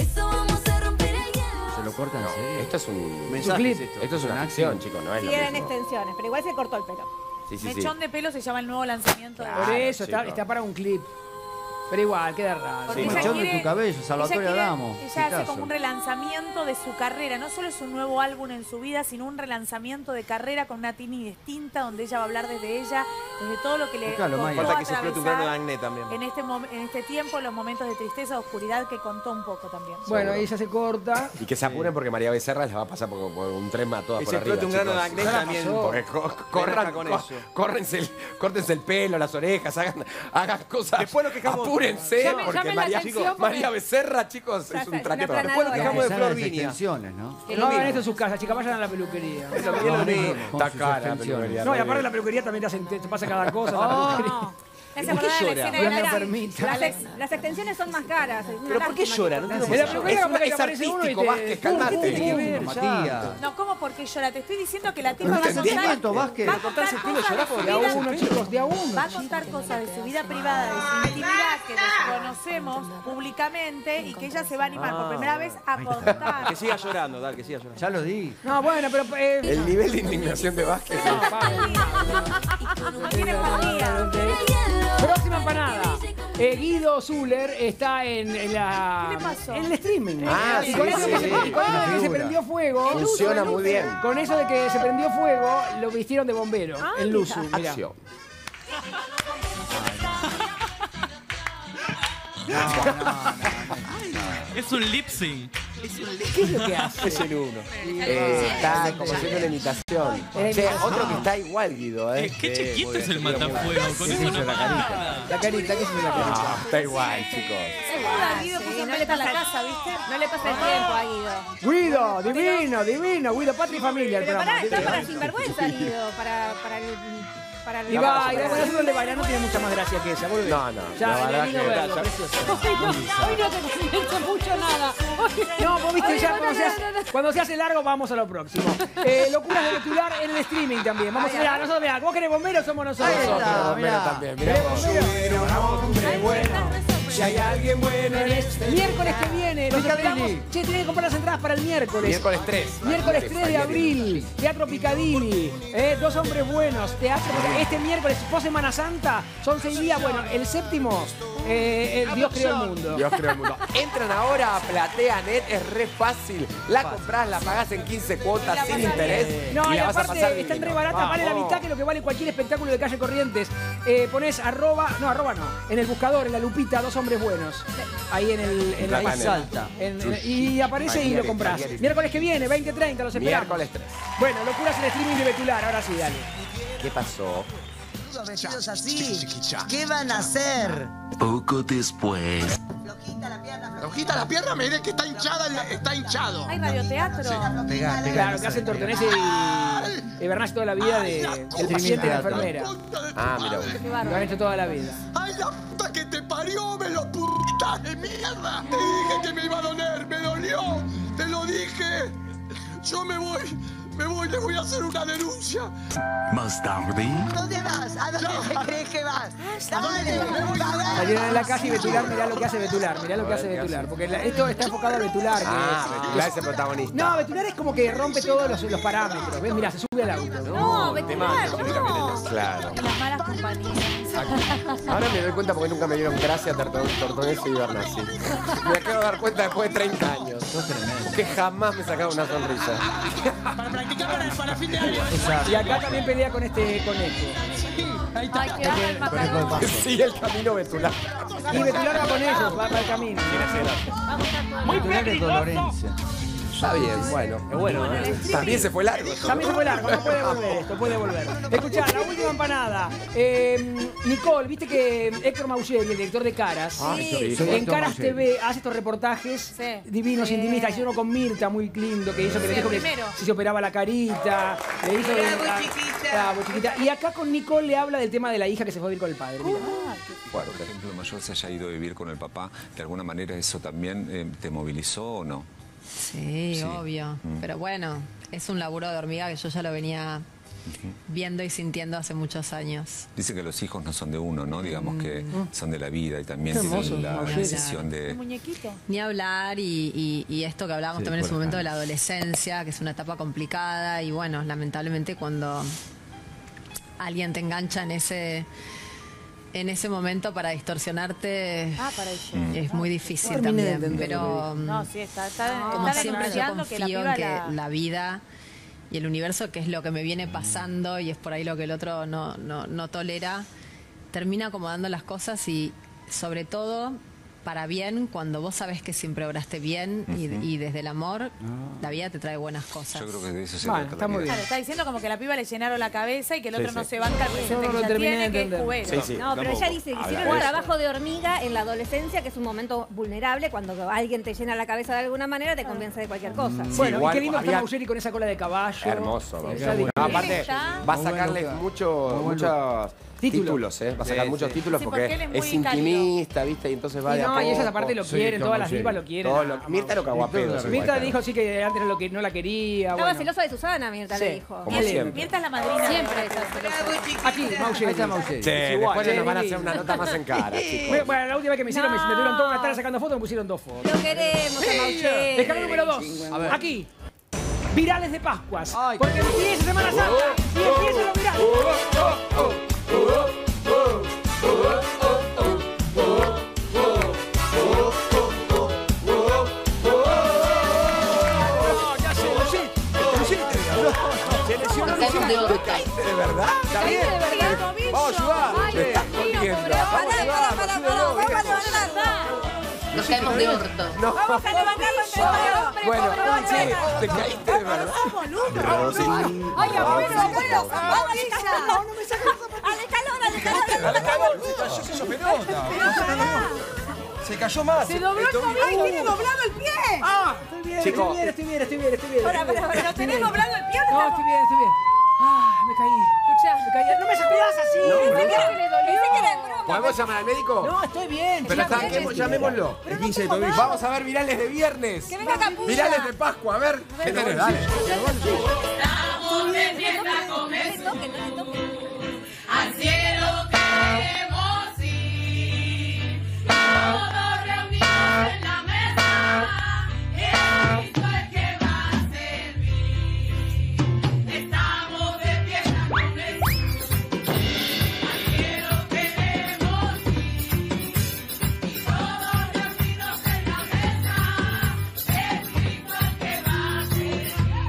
Se lo cortan en serio. Esto es un Mensaje clip. es esto. Esto es una acción, chicos, no es Sí, lo eran mismo. extensiones, pero igual se cortó el pelo. Sí, sí, sí. Mechón de pelo se llama el nuevo lanzamiento de Por eso, chicos. está para un clip. Pero igual, queda raro. Porque Un ella mechón de quiere- tu cabello, Salvatore ella quiere- Adamo. Ella hace Picasso. como un relanzamiento de su carrera. No solo es un nuevo álbum en su vida, sino un relanzamiento de carrera con una Tini distinta, donde ella va a hablar desde ella, desde todo lo que le Buscalo, Maya. costó Falta que se explote un grano de atravesar acné también. en este tiempo, los momentos de tristeza, de oscuridad que contó un poco también. Bueno, ahí ella se corta. Y que se apuren porque María Becerra les va a pasar por un tren a todas Que por se arriba, explote un grano de chicos. acné también. Porque corran con co- eso. córtense el pelo, las orejas, hagan cosas. Después nos quejamos. Apúrense, Llamen porque la María, atención María Becerra, chicos, es un traqueto. Después nos quejamos de Empezaron Flor las Viña. extensiones, ¿no? No hagan esto en sus casas, chicas, vayan a la peluquería. Es lo mismo. Con Está sus cara la extensiones. peluquería. No, y aparte la peluquería también te pasa cada cosa. la peluquería. Me hace ¿Por qué acordar de la llora? escena Dios de me la- permita. Las extensiones son más caras. es una ¿Pero por qué lástima llora? que No corten. entiendo En la por qué peluquería capaz que Es aparece uno y artístico, te... Vázquez, calmate. ¿Qué tiene que ver? Matías. No, ¿cómo porque llora? Te estoy diciendo que la tipa No va a entendí contar... cuánto, Vázquez. va a contar Cortarse el pelo y cosas llorar de por su De a vida. uno, chicos, de a uno. Va a contar cosas de su vida privada, de su intimidad que desconocemos públicamente y que ella se va a animar por primera vez a contar. Que siga llorando, dale, que siga llorando. Ya lo di. No, bueno, pero... El nivel de indignación de Vázquez. No tiene empatía. Próxima empanada. Guido Zuller está en la... ¿Qué le pasó? En el streaming. Ah, Y con sí, eso que sí. se- y con eso de que se prendió fuego... Funciona muy bien. Con eso de que se prendió fuego, lo vistieron de bombero. En Luzu, mirá. Acción. Es un lip sync. ¿Qué es lo que hace? Es el uno. Está como haciendo una imitación. Che, otro que está igual, Guido, ¿eh? Qué chiquito es el matafuego. Con eso no la carita. La carita, ¿qué es la carita? Ah, está igual, chicos. Se muda, Guido puso en pelota a la casa, ¿viste? No le pasa el tiempo a Guido. Guido, divino, divino. Guido, patria y familia el Pero programa. está para sinvergüenza, Guido. Para el... Y va, nosotros el de bailar no tiene mucha más gracia que esa. Volvé. No. Ya, el lindo verlo, precioso. Hoy no te convierto mucho nada. No, vos viste ya cuando se hace largo vamos a lo próximo. Locuras de vetular en el streaming también. Vamos a ver, nosotros, mirá, vos querés bomberos, somos nosotros. Bombero también, mirá. Si hay alguien bueno en este miércoles que viene, nos esperamos. Che, tienen que comprar las entradas para el miércoles. Miércoles 3. Miércoles 3 de abril. Teatro Picadilly. Dos hombres buenos. Teatro. Este miércoles, post Semana Santa, son 6 días. Bueno, el séptimo, Dios creó el mundo. Dios creó el mundo. Entran ahora a Platea.net, es re fácil. La comprás, la pagás en 15 cuotas sin interés. No, y la vas a pasar aparte están re baratas, vale la mitad que lo que vale cualquier espectáculo de calle Corrientes. Ponés arroba no, en el buscador, en la lupita, Dos hombres buenos. Ahí en la salta. Y aparece y lo comprás. Miércoles que viene, 20:30, los esperamos. Miércoles 3. Bueno, locuras en streaming de Vetular, ahora sí, dale. ¿Qué pasó? Vestidos así, ¿qué van a hacer? Poco después. Flojita la pierna, me diré que está hinchada, está hinchado. Hay radioteatro. Claro, que hacen Tortonese y Bernasi toda la vida del paciente y la enfermera. Ah, mira vos. Lo han hecho toda la vida. ¡Ay, la puta que te parió, me lo puta de mierda! Te dije que me iba a doler, me dolió. Te lo dije. Yo me voy, le voy a hacer una denuncia. Más tarde. ¿Dónde vas? ¿A dónde te crees que vas? ¿A dónde te vas? Salieron en la calle y Vetular, mirá lo que hace Vetular, porque esto está enfocado a Vetular. Vetular es el protagonista. No, Vetular es como que rompe todos los parámetros. ¿Ves? Mirá, se sube al auto. No, Vetular, no. Claro. Las malas compañías. Ahora me doy cuenta porque nunca me dieron gracia Tortonese y Bernasi. Me acabo de dar cuenta después de 30 años. Que jamás me sacaron una sonrisa. Para practicar para fin de año. Y acá también pelea con este conejo. Ay, que baja el matador. Sigue el camino Vetular. Y Vetular va con ellos, va para el camino. Vetular es dolorense. Está bien, bueno. Es bueno, También se fue largo. También se fue largo, no puede volver esto, puede volver. Escuchá, la última empanada. Nicole, viste que Héctor Maugeri, el director de Caras, en Caras TV hace estos reportajes divinos, intimistas. Hizo uno con Mirta, muy lindo, que hizo que le dijo que si se operaba la carita. Le hizo muy chiquita. Y acá con Nicole le habla del tema de la hija que se fue a vivir con el padre. Mirá. Bueno, por ejemplo, el mayor se haya ido a vivir con el papá, ¿de alguna manera eso también te movilizó o no? Sí, obvio. Pero bueno, es un laburo de hormiga que yo ya lo venía viendo y sintiendo hace muchos años. Dice que los hijos no son de uno, ¿no? Digamos que son de la vida y también tienen la decisión de... Ni hablar y esto que hablábamos también en su momento de la adolescencia, que es una etapa complicada y bueno, lamentablemente cuando alguien te engancha en ese momento para distorsionarte es muy difícil también. Pero no, sí, está como siempre yo confío confío en que la vida y el universo, que es lo que me viene pasando y es por ahí lo que el otro no tolera, termina acomodando las cosas y sobre todo para bien, cuando vos sabés que siempre obraste bien y desde el amor, la vida te trae buenas cosas. Yo creo que de eso se trata. Está muy bien. Claro, está diciendo como que la piba le llenaron la cabeza y que el otro no se banca el presente que ya tiene, que es cubero. No, pero ella dice que hicieron un trabajo de hormiga en la adolescencia, que es un momento vulnerable, cuando alguien te llena la cabeza de alguna manera, te convence de cualquier cosa. Bueno, y qué lindo está Maugeri con esa cola de caballo. Hermoso. Aparte, va a sacarle muchos títulos, va a sacar muchos títulos porque es intimista, ¿viste? Y entonces va de a poco. Y ellas aparte lo quieren, todas las divas lo quieren. Mirta lo cagó a pedo. Mirta dijo sí que antes no la quería. Estaba celosa de Susana, Mirta le dijo. Mirta es la madrina. Siempre está celosa. Aquí, Maugeri. Después nos van a hacer una nota más en cara, chicos. Bueno, la última vez que me hicieron, me tuvieron toda una tarde sacando fotos, me pusieron 2 fotos. Lo queremos a Maugeri. Escalón número 2. Aquí. Virales de Pascuas. Porque empieza Semana Santa y empieza lo viral. ¿De verdad? ¿Está bien? Vamos a ayudar. Me estás jodiendo. Nos caemos de orto. Vamos a levantarlo entre hombres. Bueno, ¿te caíste de verdad? Ay, abuelo. Vamos, no me saques al escalón. Se cayó esa pelota. Se cayó más. Se dobló el tobillo. ¡Ay, tiene doblado el pie! Estoy bien. ¿Pero tenés doblado el pie? No, estoy bien. Me caí. Escuchá. caía. No me sapeás así. No, no. ¿Podemos llamar al médico? No, estoy bien. Pero está bien, llamémoslo. El 15 de tobillo. Vamos a ver virales de viernes. Que venga Capucha. Virales de Pascua, a ver. ¿Qué tenés? Dale. Estamos de fiesta con Jesús. Al cielo queremos ir. Todos reunidos en la mesa. Cristo es que va a servir. Estamos de fiesta con Jesús. Al cielo queremos ir. Y todos reunidos en la mesa. Es Cristo el que va a servir.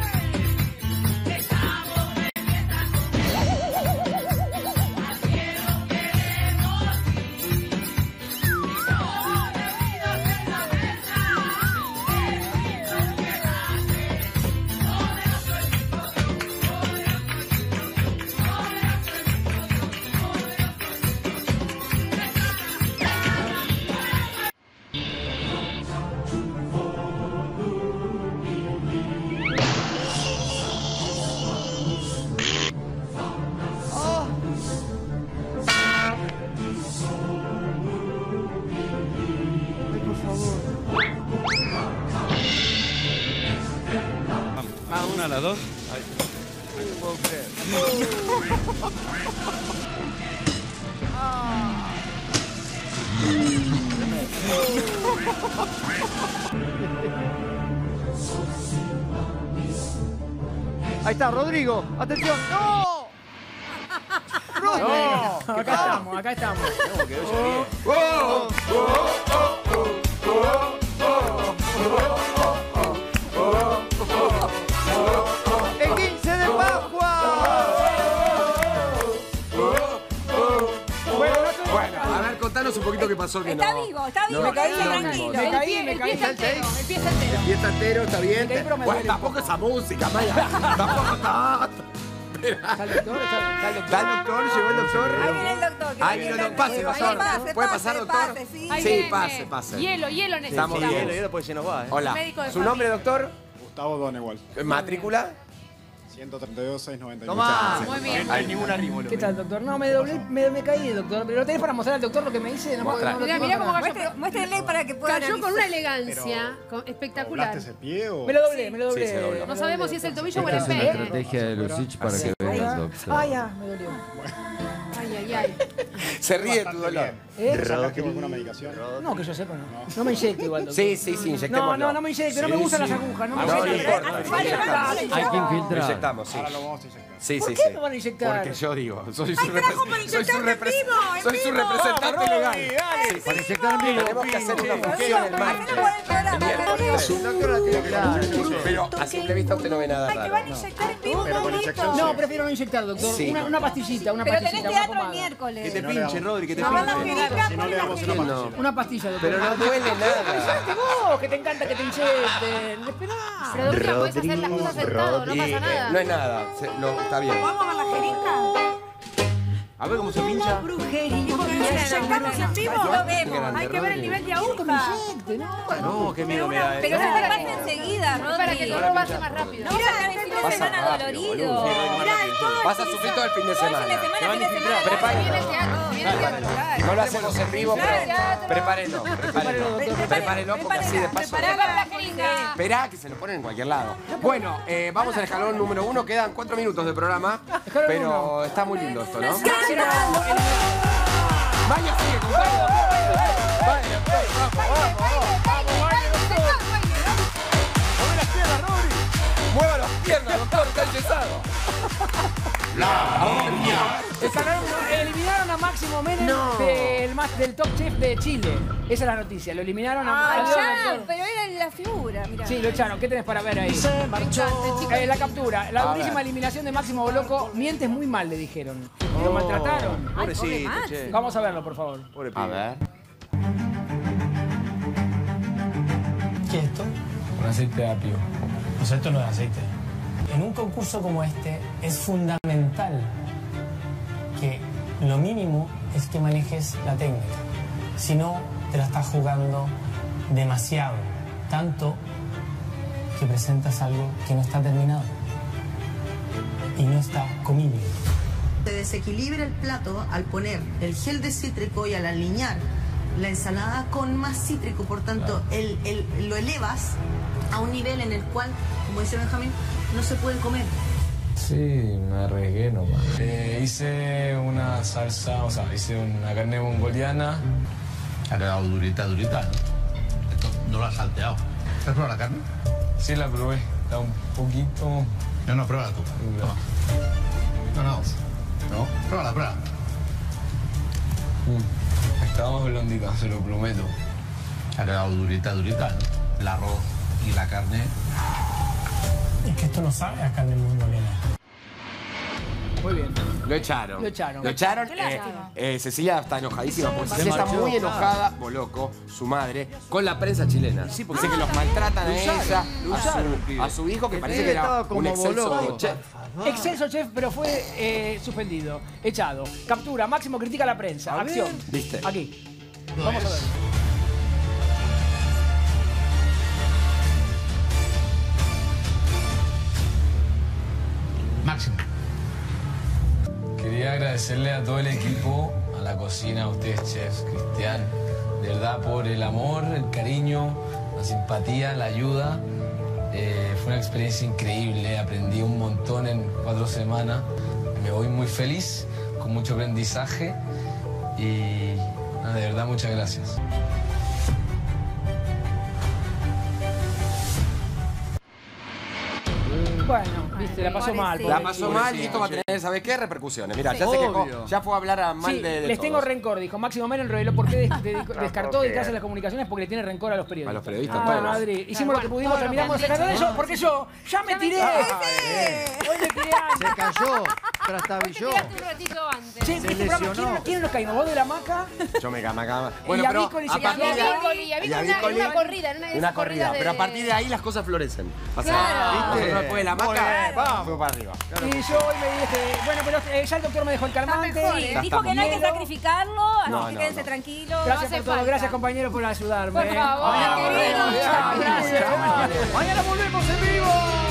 Estamos de fiesta con Jesús. Al cielo queremos ir. Y todos reunidos en la mesa. Es Cristo el que va a Una a las dos. No puedo creer. Ahí está, Rodrigo. Atención. ¡No! No, acá estamos, acá estamos. ¡El 15 de Pascua! Bueno, a ver, contanos un poquito qué pasó que Está no. vivo, está vivo. No, quédate no, tranquilo. Me caí. El pie está entero. El pie está entero. Y está entero, está bien. Me caí, pero me Bueno, duele tampoco esa música, Maya. Tampoco está. ¿Está el doctor? ¿Está el doctor? ¿Está el doctor? ¿Llegó el doctor? Ahí viene el doctor. Ahí viene el doctor. Pase, doctor. ¿Puede pasar, doctor? Sí. Ahí Sí, viene. pase, pase. Hielo Estamos necesitamos. bien. Hielo, pues se nos va, ¿eh? Hola. Médico de ¿Su nombre, doctor? Gustavo Donewald. ¿Matrícula? 132-691. Tomá. Muy bien. No hay ningún arrimo. ¿Qué tal, doctor? No, me doblé, me caí, doctor. Pero lo tenés para mostrar al doctor lo que me hice. No puedo, Mostrá. no lo Mirá, tengo mirá acá. cómo cayó. Muéstrenle para que puedan Cayó con analizar. una elegancia espectacular. ¿Doblaste ese pie o...? Me lo doblé, me lo doblé. Sí, se dobló. No sabemos si es el tobillo o el Esta es una empeine. estrategia de Lucich para que veas, doctor. Ah, ya, me dolió. Ay, ay, ay. Se ríe tu dolor. ¿Sacaste alguna medicación? No, que yo sepa, no. No me inyecto igual, doctor. Sí, sí, sí, inyectémoslo. No me inyecto, no me gustan las agujas. No me No, no inyecto. importa. Hay que Lo infiltrar. inyectamos, sí. Ahora lo vamos a inyectar. Sí, ¿Por sí, qué sí. me van a inyectar? Porque yo digo, soy su Ay, carajo, para inyectarte en vivo, en soy su vivo. representante Vamos, legal. Robbie, dale. Sí, Para inyectar en vivo. tenemos que hacer una función el martes. Hacelo por el programa, El Rodrigo. Pero a simple vista usted no ve nada Ay, que raro. van a inyectar en vivo, Pero con Rodrigo. inyección No, prefiero no inyectar, doctor. Sí. Una pastillita, una Pero pastillita. tenés una teatro el pomada. miércoles. Que te pinche, Rodri, que te Mamá, la pinche. jeringa, Si no ponle le la damos una jeringa. pastilla. Una pastilla, doctor. Pero no duele nada. Inyectate vos, que te encanta que te inyecten. Esperá. Pero doctora, podés hacer las cosas sentado, no Y, pasa nada. no es nada. No, está bien. ¿Vamos a ver la jeringa? A ver cómo se pincha. Brujería. Porque nos inyectamos en vivo. Lo vemos. Hay que ver el nivel de aguja. No, qué miedo me da. Pero se te pasa enseguida, Rodri. Para que el dolor pase más rápido. Mira, el fin de Pasa semana rápido, dolorido. boludo. Mirá, todo Vas a sufrir todo el fin de semana. fin de semana. Prepáralo. Viene el teatro, viene el teatro. No lo hacemos en vivo, pero prepárelo. Prepárelo porque así de paso. Prepara la jeringa. Esperá que se lo ponen en cualquier lado. Bueno, vamos al escalón número 1. Quedan 4 minutos de programa. Pero está muy lindo esto, ¿no? Vaya, sigue, compadre. Vaya, mueve las piernas, Rodri. Mueva las piernas, doctor, está enyesado. Eliminaron a Máximo Menem del Top Chef de Chile. Esa es la noticia. Lo eliminaron Ah, al ya, doctor. pero era la figura, mira. Sí, lo echaron. ¿Qué tenés para ver ahí? La captura. La durísima eliminación de Máximo Boloco. Mientes muy mal, le dijeron. Lo maltrataron. Pobrecito, che. Vamos a verlo, por favor. Pobre A pibe. ver. ¿Qué es esto? Un aceite de apio. Pues esto no es aceite. En un concurso como este es fundamental que lo mínimo es que manejes la técnica. Si no, te la estás jugando demasiado. Tanto que presentas algo que no está terminado y no está comible. Se desequilibra el plato al poner el gel de cítrico y al alinear la ensalada con más cítrico, por tanto lo elevas a un nivel en el cual, como dice Benjamín, no se pueden comer. Sí, me arriesgué nomás. Hice una salsa, o sea, hice una carne mongoliana. Ha quedado durita, durita. Esto no lo has salteado. ¿Has probado la carne? Sí, la probé. Está un poquito... No, pruébala tú. Toma. No, pruébala. Está más blandita, se lo prometo. Ha quedado durita, durita. El arroz y la carne. Es que esto no sabe a carne mongoliana. Muy bien. Lo echaron. Qué lástima. Cecilia está enojadísima porque Cecilia está muy enojada, Boloco, su madre, con la prensa chilena. Sí, porque dice que los maltratan a ella, a su hijo, que parece que era un excelso chef. Excelso chef, pero fue suspendido, echado. Captura, Máximo critica a la prensa. Acción. ¿Viste? Aquí. Vamos a ver. Máximo. Quería agradecerle a todo el equipo, a la cocina, a ustedes, chefs, Cristian, de verdad, por el amor, el cariño, la simpatía, la ayuda. Fue una experiencia increíble, aprendí un montón en 4 semanas. Me voy muy feliz, con mucho aprendizaje y nada, de verdad, muchas gracias. Bueno, viste, la pasó mal. La pasó mal y esto va a tener, ¿sabes qué? Repercusiones. Mirá, ya se quejó, ya fue a hablar mal de les todos. tengo rencor, dijo. Máximo Menem reveló por qué descartó dedicarse a las comunicaciones porque le tiene rencor a los periodistas. A los periodistas, Bueno, Adri, hicimos lo que pudimos, terminamos de ganar eso, porque yo ya me tiré. Hoy me tiré antes. Se cayó, trastabilló. Un ratito antes. Che, este programa, ¿quién nos caímos? ¿Vos de la maca? Yo me cama. Bueno, pero a partir de una corrida, una corrida, pero a partir de ahí las cosas florecen. O sea, Claro. después de la maca, fue para arriba. Y yo hoy me dije, bueno, pero ya el doctor me dejó el calmante. Dijo que no hay que sacrificarlo, así que quédense tranquilos. Gracias por todo, gracias compañeros por ayudarme. Por favor, Mañana volvemos en vivo.